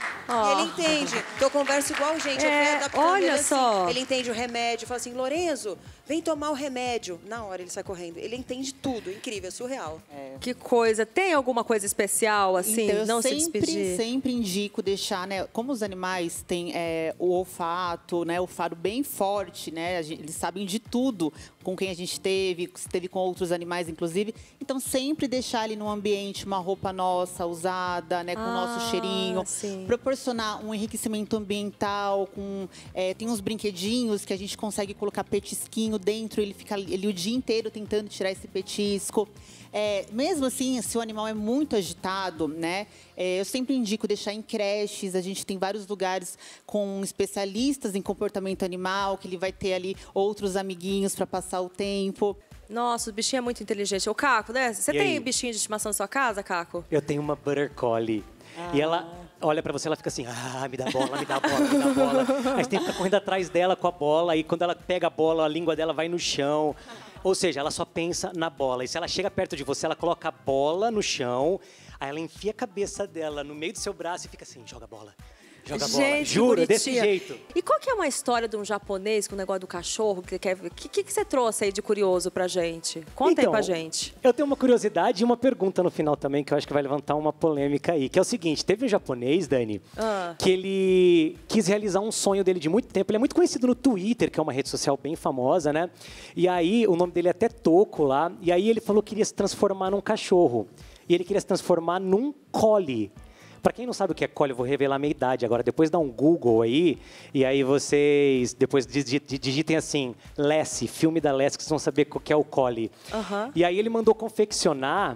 E ele entende. Então eu converso igual gente. Eu fui adaptando olha ele assim. só. Ele entende o remédio. Fala assim, Lorenzo, vem tomar o remédio. Na hora ele sai correndo. Ele entende tudo, incrível, surreal. Que coisa. Tem alguma coisa especial, assim, Então, eu não se despedir? sempre indico deixar, né? Como os animais têm o olfato, né? O faro bem forte, né? Eles sabem de tudo com quem a gente esteve com outros animais, inclusive. Então, sempre deixar ali no ambiente uma roupa nossa, usada, né? Com o nosso cheirinho. Sim. Proporcionar um enriquecimento ambiental, tem uns brinquedinhos que a gente consegue colocar petisquinho dentro, ele fica ali o dia inteiro tentando tirar esse petisco. Mesmo assim, se o animal é muito agitado, né? Eu sempre indico deixar em creches. A gente tem vários lugares com especialistas em comportamento animal, que ele vai ter ali outros amiguinhos para passar o tempo. Nossa, o bichinho é muito inteligente. O Caco, né? Você tem bichinho de estimação na sua casa, Caco? Eu tenho uma Border Collie. E ela olha pra você, ela fica assim, me dá bola, me dá bola, me dá bola. Aí você tem que ficar correndo atrás dela com a bola, e quando ela pega a bola, a língua dela vai no chão. Ou seja, ela só pensa na bola. E se ela chega perto de você, ela coloca a bola no chão, aí ela enfia a cabeça dela no meio do seu braço e fica assim, joga a bola. Joga a bola. Gente, Juro, desse jeito. E qual que é uma história de um japonês com o negócio do cachorro? O que você trouxe aí de curioso pra gente? Conta aí pra gente. Eu tenho uma curiosidade e uma pergunta no final também, que eu acho que vai levantar uma polêmica aí. Que é o seguinte, teve um japonês, Dani, que ele quis realizar um sonho dele de muito tempo. Ele é muito conhecido no Twitter, que é uma rede social bem famosa, né? E aí, o nome dele é até Toco lá. E aí ele falou que queria se transformar num cachorro. E ele queria se transformar num collie. Para quem não sabe o que é collie, eu vou revelar a minha idade agora. Depois dá um Google aí, e aí vocês depois digitem assim, Lassie, filme da Lassie, que vocês vão saber o que é o collie. E aí ele mandou confeccionar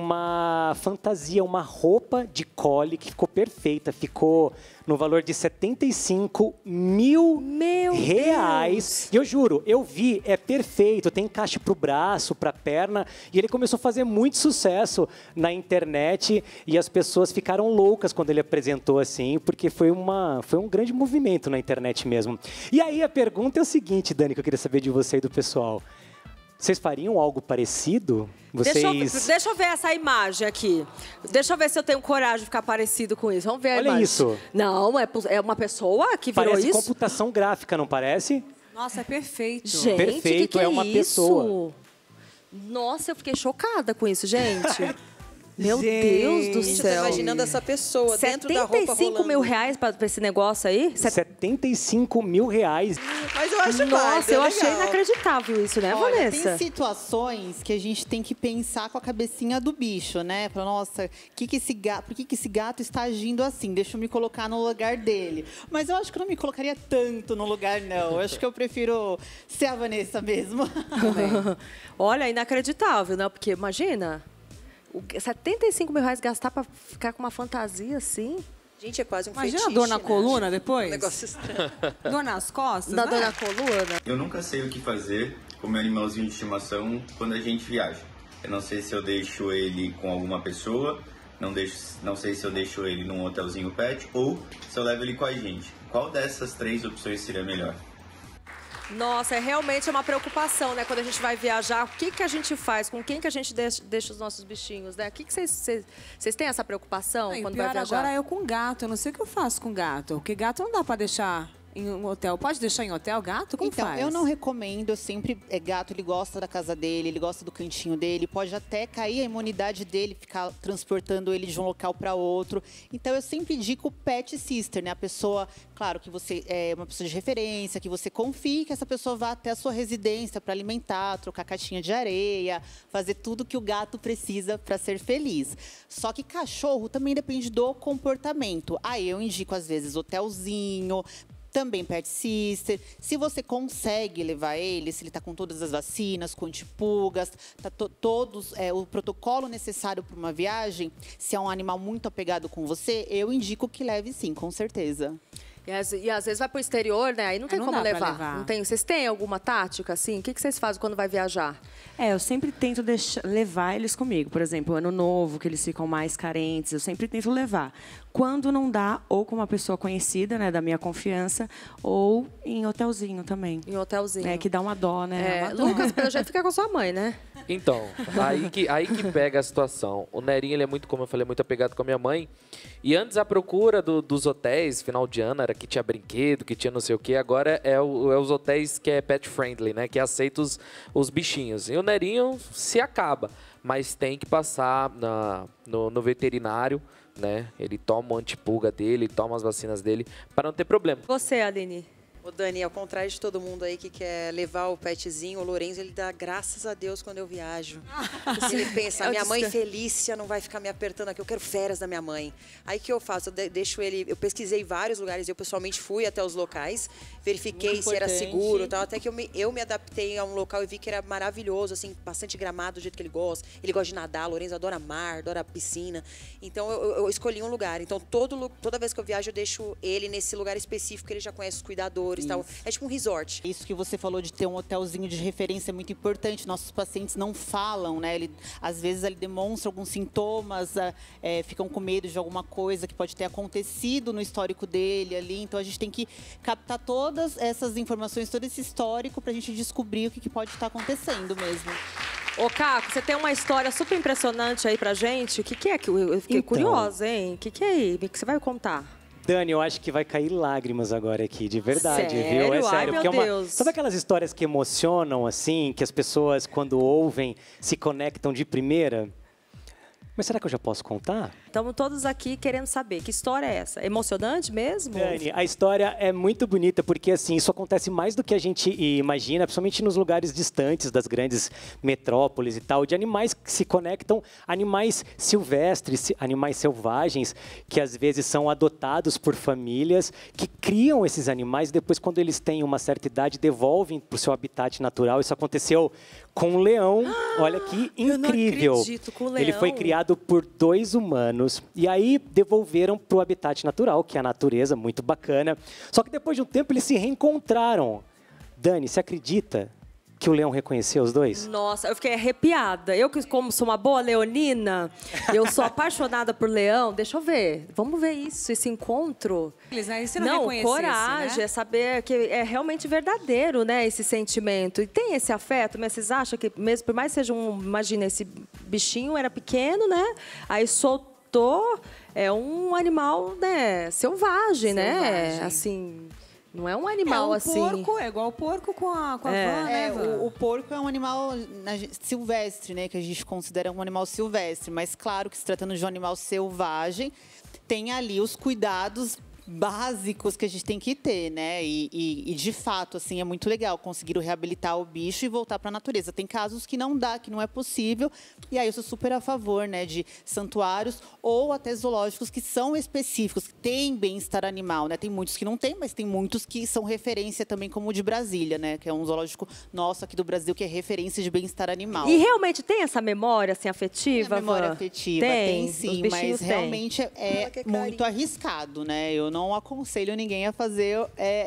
uma fantasia, uma roupa de collie que ficou perfeita. Ficou no valor de 75 mil reais. E eu juro, eu vi, é perfeito. Tem encaixe pro braço, pra perna. E ele começou a fazer muito sucesso na internet. E as pessoas ficaram loucas quando ele apresentou assim, porque foi um grande movimento na internet mesmo. E aí a pergunta é o seguinte, Dani, que eu queria saber de você e do pessoal. Vocês fariam algo parecido? Deixa eu ver essa imagem aqui. Deixa eu ver se eu tenho coragem de ficar parecido com isso. Vamos ver a imagem. Olha isso. Não, é uma pessoa que virou parece isso? Parece computação gráfica, não parece? Nossa, é perfeito. Gente, perfeito, que é uma pessoa. Nossa, eu fiquei chocada com isso, gente. Meu Deus do céu. Eu tô imaginando essa pessoa dentro da roupa rolando. 75 mil reais pra esse negócio aí? 75 mil reais. Mas eu acho Nossa, eu achei inacreditável isso, né, Olha, Vanessa? tem situações que a gente tem que pensar com a cabecinha do bicho, né? Pra, nossa, por que esse gato está agindo assim? Deixa eu me colocar no lugar dele. Mas eu acho que eu não me colocaria tanto no lugar, não. Eu acho que eu prefiro ser a Vanessa mesmo. Olha, inacreditável, né? Porque imagina... 75 mil reais gastar pra ficar com uma fantasia assim? Gente, é quase um Imagina fetiche, a dor na né? coluna depois? Um negócio estranho. Dor nas costas, Dor né? na coluna? Eu nunca sei o que fazer com meu animalzinho de estimação quando a gente viaja. Eu não sei se eu deixo ele com alguma pessoa, não sei se eu deixo ele num hotelzinho pet ou se eu levo ele com a gente. Qual dessas 3 opções seria melhor? Nossa, é realmente uma preocupação, né? Quando a gente vai viajar, o que a gente faz? Com quem que a gente deixa os nossos bichinhos, né? O que vocês têm essa preocupação quando vai viajar? Agora eu com gato, eu não sei o que eu faço com gato. Porque gato não dá pra deixar em um hotel. Pode deixar em hotel gato? Como então, faz? eu não recomendo. Eu sempre... gato, ele gosta da casa dele, ele gosta do cantinho dele. Pode até cair a imunidade dele, ficar transportando ele de um local para outro. Então, eu sempre indico pet sister, né? A pessoa, claro, que você é uma pessoa de referência, que você confie, que essa pessoa vá até a sua residência para alimentar, trocar caixinha de areia, fazer tudo que o gato precisa para ser feliz. Só que cachorro também depende do comportamento. Aí eu indico, às vezes, hotelzinho, também pet sister. Se você consegue levar ele, se ele está com todas as vacinas, com antipulgas, tá todos o protocolo necessário para uma viagem, se é um animal muito apegado com você, eu indico que leve sim, com certeza. E às vezes vai pro exterior, né? Aí não tem não como dá pra levar. levar. Não tem. Vocês têm alguma tática, assim? O que vocês fazem quando vai viajar? Eu sempre tento levar eles comigo. Por exemplo, Ano Novo, que eles ficam mais carentes, eu sempre tento levar. Quando não dá, ou com uma pessoa conhecida, né, da minha confiança, ou em hotelzinho também. Em hotelzinho. Que dá uma dó, né? Lucas, pelo jeito, fica com sua mãe, né? Então, aí que pega a situação. O Nerinho, ele é muito, como eu falei, muito apegado com a minha mãe. E antes a procura dos hotéis, final de ano, era que tinha brinquedo, que tinha não sei o quê. Agora é os hotéis que é pet friendly, né? Que aceita os bichinhos. E o Nerinho se acaba, mas tem que passar no veterinário, né? Ele toma o antipulga dele, toma as vacinas dele, para não ter problema. Você, Aline? Ô, Dani, ao contrário de todo mundo aí que quer levar o petzinho, o Lourenço, ele dá graças a Deus quando eu viajo. Ele pensa, minha mãe Felícia não vai ficar me apertando aqui, eu quero férias da minha mãe. Aí o que eu faço? Eu deixo ele, eu pesquisei vários lugares, eu pessoalmente fui até os locais, verifiquei se era seguro e tal, até que eu me adaptei a um local e vi que era maravilhoso, assim, bastante gramado do jeito que ele gosta. Ele gosta de nadar, o Lourenço adora mar, adora piscina. Então eu escolhi um lugar. Então toda vez que eu viajo, eu deixo ele nesse lugar específico, que ele já conhece os cuidadores. Tal. É tipo um resort. Isso que você falou de ter um hotelzinho de referência é muito importante. Nossos pacientes não falam, né? Às vezes ele demonstra alguns sintomas, ficam com medo de alguma coisa que pode ter acontecido no histórico dele ali. Então a gente tem que captar todas essas informações, todo esse histórico pra gente descobrir o que pode estar acontecendo mesmo. Ô, Caco, você tem uma história super impressionante aí pra gente. O que é que eu fiquei curiosa, hein? O que é aí? O que você vai contar? Dani, eu acho que vai cair lágrimas agora aqui, de verdade, sério? viu? É sério, ai, porque meu Deus. Sabe aquelas histórias que emocionam, assim, que as pessoas, quando ouvem, se conectam de primeira? Mas será que eu já posso contar? Estamos todos aqui querendo saber, que história é essa? Emocionante mesmo? Dani, a história é muito bonita, porque assim, isso acontece mais do que a gente imagina, principalmente nos lugares distantes das grandes metrópoles e tal, de animais que se conectam, animais silvestres, animais selvagens, que às vezes são adotados por famílias, que criam esses animais e depois, quando eles têm uma certa idade, devolvem para o seu habitat natural. Isso aconteceu com um leão, olha que incrível. Eu não acredito, com o leão. Ele foi criado por 2 humanos e aí devolveram para o habitat natural, que é a natureza, muito bacana. Só que depois de um tempo eles se reencontraram. Dani, você acredita que o leão reconheceu os dois? Nossa, eu fiquei arrepiada. Eu, como sou uma boa leonina, eu sou apaixonada por leão. Deixa eu ver. Vamos ver isso, esse encontro. Você não, reconhecesse, coragem, né? É saber que é realmente verdadeiro, né, esse sentimento. E tem esse afeto, mas vocês acham que, mesmo por mais que seja imagina, esse bichinho era pequeno, né? Aí soltou, é um animal, né, selvagem, né? Assim... Não é um animal assim. Porco, é igual o porco com a van, né? O porco é um animal silvestre, né? Que a gente considera um animal silvestre. Mas claro que se tratando de um animal selvagem, tem ali os cuidados básicos que a gente tem que ter, né? E de fato, assim, é muito legal conseguir reabilitar o bicho e voltar para a natureza. Tem casos que não dá, que não é possível. E aí eu sou super a favor, né, de santuários ou até zoológicos que são específicos, que têm bem-estar animal, né? Tem muitos que não tem, mas tem muitos que são referência também, como o de Brasília, né? Que é um zoológico nosso aqui do Brasil, que é referência de bem-estar animal. E realmente tem essa memória, assim, afetiva? Tem a memória afetiva, tem sim, mas tem. realmente é muito arriscado, né? Eu não aconselho ninguém a fazer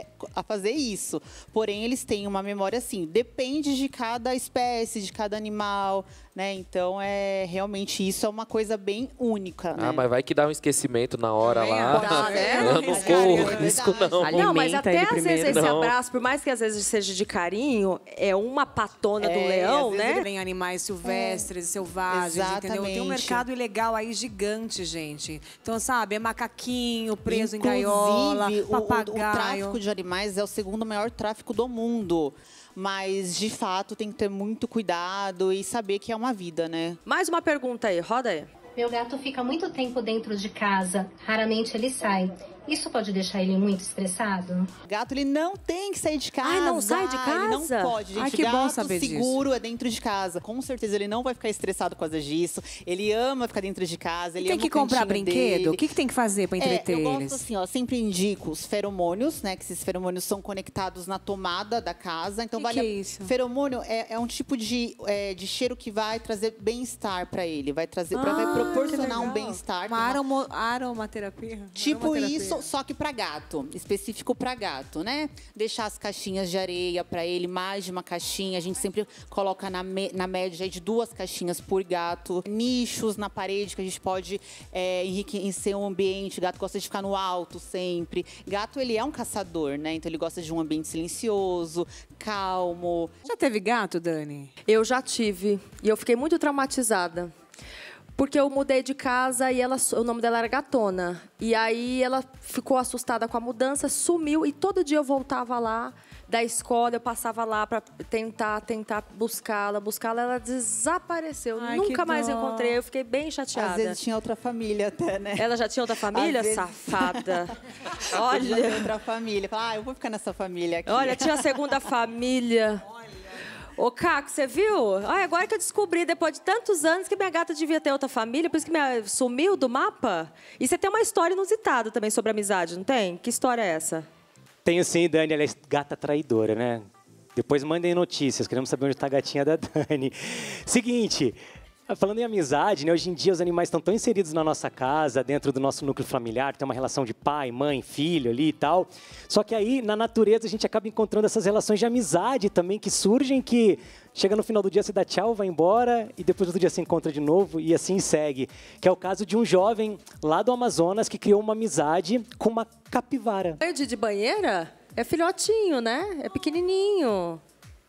isso. Porém, eles têm uma memória assim, depende de cada espécie, de cada animal, né? Então, realmente isso é uma coisa bem única, né? Ah, mas vai que dá um esquecimento na hora lá. Eu não corro risco, não. Não, mas até às vezes esse abraço, por mais que às vezes seja de carinho, é uma patona do leão, né? Vem animais silvestres, selvagens, entendeu? Tem um mercado ilegal aí gigante, gente. Então, sabe, é macaquinho preso em gaiola, papagaio. O tráfico de animais é o segundo maior tráfico do mundo. Mas, de fato, tem que ter muito cuidado e saber que é uma vida, né? Mais uma pergunta aí, roda aí. Meu gato fica muito tempo dentro de casa, raramente ele sai. Isso pode deixar ele muito estressado? O gato, ele não tem que sair de casa. Ai, não sai de casa? Ele não pode, gente. Ai, que gato bom saber seguro disso. É dentro de casa. Com certeza ele não vai ficar estressado por causa disso. Ele ama ficar dentro de casa. Ele tem ama que comprar cantinho brinquedo? dele. O que tem que fazer para entreter eu gosto eles? assim, ó, sempre indico os feromônios, né? Que esses feromônios são conectados na tomada da casa. Então, que é isso? Feromônio é um tipo de cheiro que vai trazer bem-estar para ele. Vai trazer, vai proporcionar um bem-estar. Uma aromaterapia? Tipo isso, só que para gato, específico para gato, né? Deixar as caixinhas de areia para ele, mais de uma caixinha. A gente sempre coloca na média de 2 caixinhas por gato. Nichos na parede que a gente pode enriquecer o ambiente. O gato gosta de ficar no alto sempre. Gato, ele é um caçador, né? Então ele gosta de um ambiente silencioso, calmo. Já teve gato, Dani? Eu já tive. E eu fiquei muito traumatizada. Porque eu mudei de casa e o nome dela era Gatona. E aí ela ficou assustada com a mudança, sumiu. E todo dia eu voltava lá da escola, eu passava lá para tentar buscá-la. Ela desapareceu. Ai, Nunca mais encontrei. Eu fiquei bem chateada. Às vezes tinha outra família até, né? Ela já tinha outra família? Vezes... Safada. Olha. Olha. Outra família. Fala, eu vou ficar nessa família aqui. Olha, tinha a segunda família. Ô, Caco, você viu? Ai, agora que eu descobri, depois de tantos anos, que minha gata devia ter outra família, por isso que sumiu do mapa. E você tem uma história inusitada também sobre amizade, não tem? Que história é essa? Tenho sim, Dani. Ela é gata traidora, né? Depois mandem notícias, queremos saber onde está a gatinha da Dani. Seguinte... Falando em amizade, né? Hoje em dia os animais estão tão inseridos na nossa casa, dentro do nosso núcleo familiar, tem uma relação de pai, mãe, filho ali e tal. Só que aí, na natureza, a gente acaba encontrando essas relações de amizade também que surgem, que chega no final do dia, você dá tchau, vai embora, e depois do outro dia se encontra de novo, e assim segue. Que é o caso de um jovem lá do Amazonas que criou uma amizade com uma capivara. De banheira? É filhotinho, né? É pequenininho.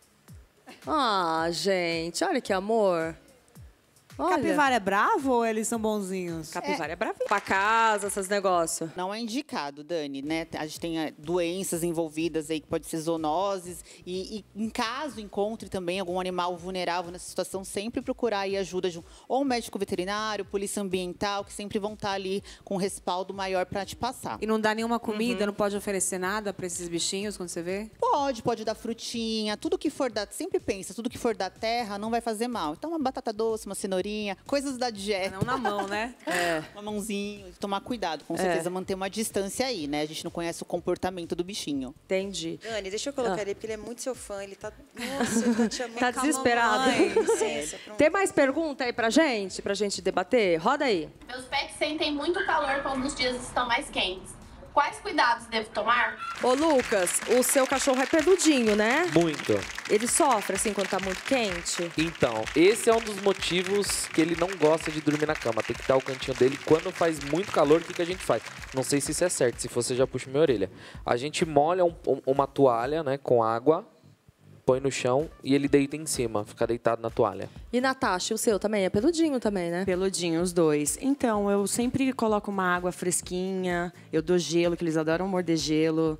Ah, gente, olha que amor. Olha. Capivara é bravo ou eles são bonzinhos? Capivara é bravinho. Pra casa, esses negócios. Não é indicado, Dani, né? A gente tem doenças envolvidas aí, que pode ser zoonoses. E em caso encontre também algum animal vulnerável nessa situação, sempre procurar aí ajuda de um médico veterinário, polícia ambiental, que sempre vão estar ali com respaldo maior para te passar. E não dá nenhuma comida, não pode oferecer nada para esses bichinhos quando você vê? Pode dar frutinha, tudo que for sempre pensa, tudo que for da terra não vai fazer mal. Então uma batata doce, uma cenourinha, coisas da dieta. Não na mão, né? Uma mãozinha, tomar cuidado, com certeza manter uma distância aí, né? A gente não conhece o comportamento do bichinho. Entendi. Dani, deixa eu colocar ele, porque ele é muito seu fã, ele tá... Nossa, ele tá te chamando. Tá desesperado. Licença, tem mais pergunta aí pra gente debater? Roda aí. Meus pets sentem muito calor quando os dias estão mais quentes. Quais cuidados devo tomar? Ô, Lucas, o seu cachorro é peludinho, né? Muito. Ele sofre, assim, quando tá muito quente? Então, esse é um dos motivos que ele não gosta de dormir na cama. Tem que dar o cantinho dele. Quando faz muito calor, o que a gente faz? Não sei se isso é certo. Se você já puxa minha orelha. A gente molha uma toalha, né, com água, põe no chão e ele deita em cima. Fica deitado na toalha. E Natasha, o seu também? É peludinho também, né? Peludinho, os dois. Então, eu sempre coloco uma água fresquinha, eu dou gelo, que eles adoram morder gelo.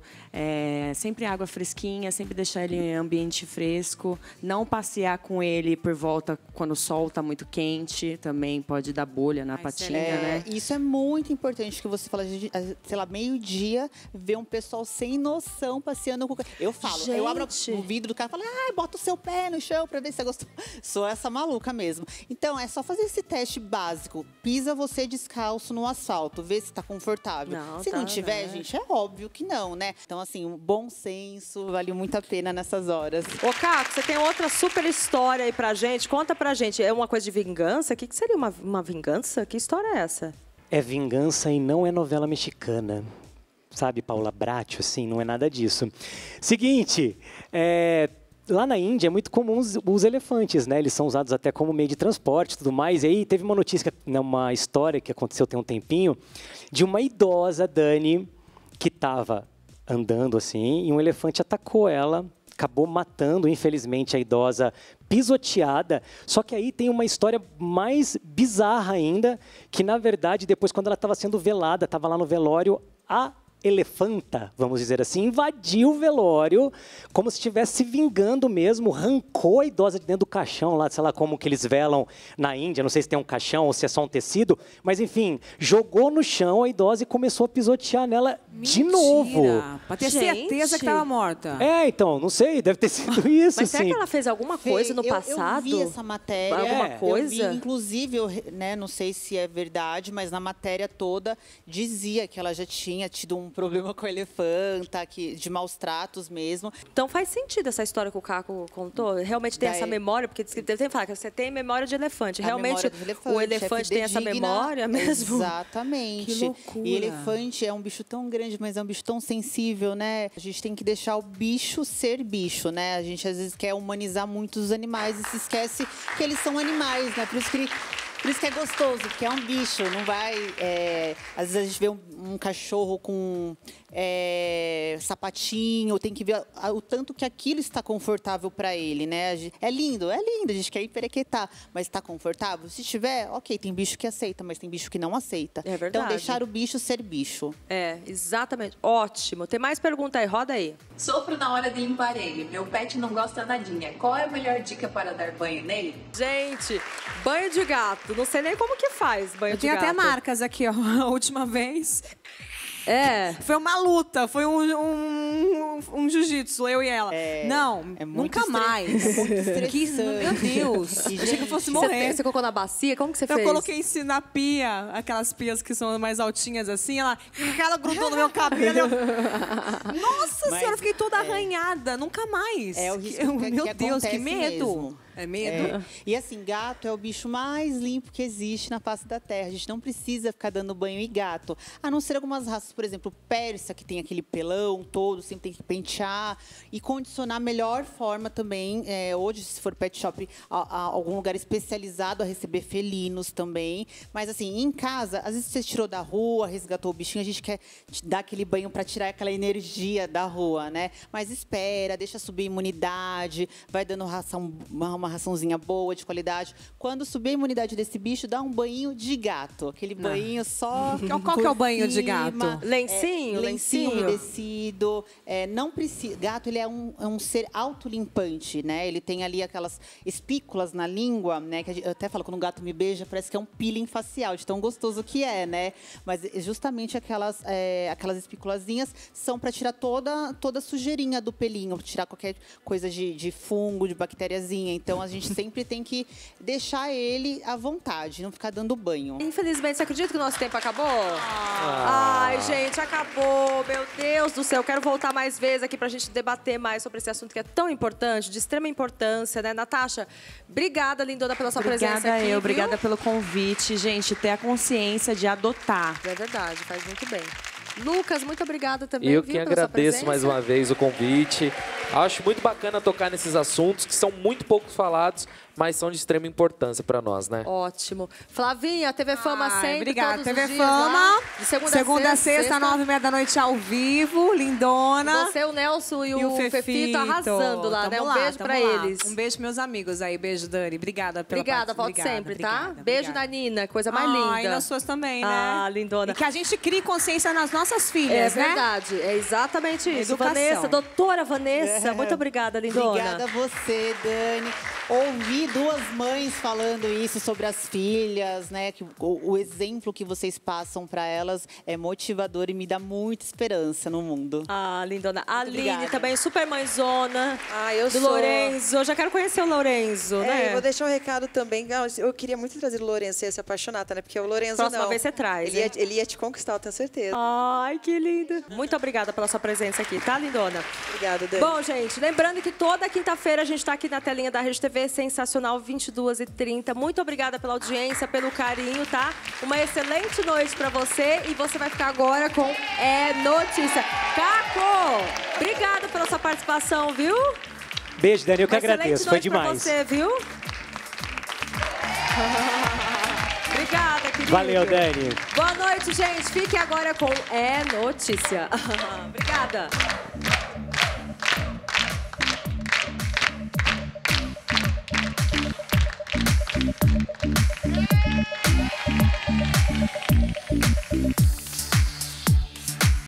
Sempre água fresquinha, sempre deixar ele em ambiente fresco. Não passear com ele por volta quando o sol tá muito quente. Também pode dar bolha na patinha, né? Isso é muito importante que você fala, sei lá, meio-dia, ver um pessoal sem noção passeando com... Eu falo, eu abro o vidro do carro e falo, bota o seu pé no chão pra ver se você gostou. Sou essa maluca mesmo. Então, é só fazer esse teste básico. Pisa você descalço no asfalto, vê se tá confortável. Se não tiver, gente, é óbvio que não, né? Então, assim, o bom senso vale muito a pena nessas horas. Ô, Caco, você tem outra super história aí pra gente. Conta pra gente. É uma coisa de vingança? O que seria uma vingança? Que história é essa? É vingança e não é novela mexicana. Sabe, Paula Bracho, assim, não é nada disso. Seguinte, lá na Índia é muito comum os elefantes, né? Eles são usados até como meio de transporte e tudo mais. E aí teve uma notícia, uma história que aconteceu tem um tempinho, de uma idosa, Dani, que estava andando assim, e um elefante atacou ela, acabou matando, infelizmente, a idosa pisoteada. Só que aí tem uma história mais bizarra ainda, que na verdade, depois quando ela estava sendo velada, estava lá no velório, a elefanta, vamos dizer assim, invadiu o velório como se estivesse se vingando mesmo, arrancou a idosa de dentro do caixão lá, sei lá como que eles velam na Índia, não sei se tem um caixão ou se é só um tecido, mas enfim, jogou no chão a idosa e começou a pisotear nela de novo. Pra ter certeza que estava morta. Então, não sei, deve ter sido isso, mas será que ela fez alguma coisa no passado? Eu vi essa matéria. Alguma coisa? Eu vi, inclusive, não sei se é verdade, mas na matéria toda dizia que ela já tinha tido um problema com a elefanta, de maus tratos mesmo. Então faz sentido essa história que o Caco contou? Realmente tem essa memória? Porque tem que falar que você tem memória de elefante. Realmente o elefante tem essa memória mesmo? Exatamente. Que loucura. E elefante é um bicho tão grande, mas é um bicho tão sensível, né? A gente tem que deixar o bicho ser bicho, né? A gente às vezes quer humanizar muito os animais e se esquece que eles são animais, né? Por isso que é gostoso, porque é um bicho, não vai... às vezes a gente vê um cachorro com sapatinho, tem que ver o tanto que aquilo está confortável para ele, né? É lindo, a gente quer emperequetar, mas está confortável? Se tiver, ok, tem bicho que aceita, mas tem bicho que não aceita. É verdade. Então, deixar o bicho ser bicho. Exatamente. Ótimo. Tem mais pergunta aí? Roda aí. Sofro na hora de limpar ele. Meu pet não gosta nadinha. Qual é a melhor dica para dar banho nele? Gente, banho de gato. Não sei nem como que faz banho de gato. Eu tinha até marcas aqui, ó. A última vez. Foi uma luta, foi um jiu-jitsu, eu e ela. Nunca mais. É muito estressante. Meu Deus. Achei que eu fosse morrer. Você colocou na bacia? Como que você fez? Eu coloquei na pia, aquelas pias que são mais altinhas assim, ela grudou no meu cabelo. Nossa senhora, eu fiquei toda arranhada. Nunca mais. É o risco meu Deus, que medo. Mesmo. É medo? E assim, gato é o bicho mais limpo que existe na face da terra. A gente não precisa ficar dando banho em gato. A não ser algumas raças, por exemplo, persa, que tem aquele pelão todo, sempre tem que pentear e condicionar a melhor forma também. Hoje, se for pet shop, algum lugar especializado a receber felinos também. Mas assim, em casa, às vezes você tirou da rua, resgatou o bichinho, a gente quer dar aquele banho para tirar aquela energia da rua, né? Mas espera, deixa subir a imunidade, vai dando uma raçãozinha boa, de qualidade. Quando subir a imunidade desse bicho, dá um banhinho de gato. Aquele banho só... Qual que é o banho de gato? Lencinho? Lencinho umedecido. Não precisa... Gato, ele é um ser autolimpante, né? Ele tem ali aquelas espículas na língua, né? Que eu até falo, quando um gato me beija, parece que é um peeling facial, de tão gostoso que é, né? Mas justamente aquelas espículazinhas são para tirar toda a sujeirinha do pelinho, tirar qualquer coisa de fungo, de bactériazinha. Então, a gente sempre tem que deixar ele à vontade, não ficar dando banho. Infelizmente, você acredita que o nosso tempo acabou? Ai, gente, acabou. Meu Deus do céu. Quero voltar mais vezes aqui pra gente debater mais sobre esse assunto que é tão importante, de extrema importância, né? Natasha, obrigada, lindona, pela sua presença aqui. Obrigada pelo convite. Gente, ter a consciência de adotar. É verdade, faz muito bem. Lucas, muito obrigada também. Eu que agradeço mais uma vez o convite. Acho muito bacana tocar nesses assuntos que são muito pouco falados, mas são de extrema importância para nós, né? Ótimo. Flavinha, TV Fama sempre, obrigada. todos TV os dias, Fama, lá, de segunda a sexta, 9h30 da noite ao vivo, lindona. Você, o Nelson e o Fefito arrasando lá, né? Um beijo pra eles. Um beijo meus amigos aí, beijo Dani, obrigada pela Obrigada, volte sempre, tá? Beijo na Nina, coisa mais linda. E nas suas também, né? Ah, lindona. E que a gente crie consciência nas nossas filhas, né? É verdade, é exatamente isso. Educação. Vanessa, doutora Vanessa, muito obrigada, lindona. Obrigada a você, Dani. Ouvi duas mães falando isso sobre as filhas, né? Que o exemplo que vocês passam para elas é motivador e me dá muita esperança no mundo. Ah, lindona. A Aline também, super mãezona. Eu do sou. Lorenzo. Eu já quero conhecer o Lorenzo, né? Eu vou deixar um recado também. Eu queria muito trazer o Lorenzo, você ia se apaixonar, né? Porque o Lorenzo Próxima vez você traz. Ele ia te conquistar, eu tenho certeza. Ai, que lindo. Muito obrigada pela sua presença aqui, tá, lindona? Obrigada, Dani. Bom, gente, lembrando que toda quinta-feira a gente tá aqui na telinha da Rede TV Sensacional, 22h30. Muito obrigada pela audiência, pelo carinho, tá? Uma excelente noite pra você e você vai ficar agora com Notícia. Caco, obrigada pela sua participação, viu? Beijo, Dani, eu que agradeço, foi demais. Pra você, viu? Obrigada, querido. Valeu, Dani. Boa noite, gente. Fique agora com Notícia. Obrigada.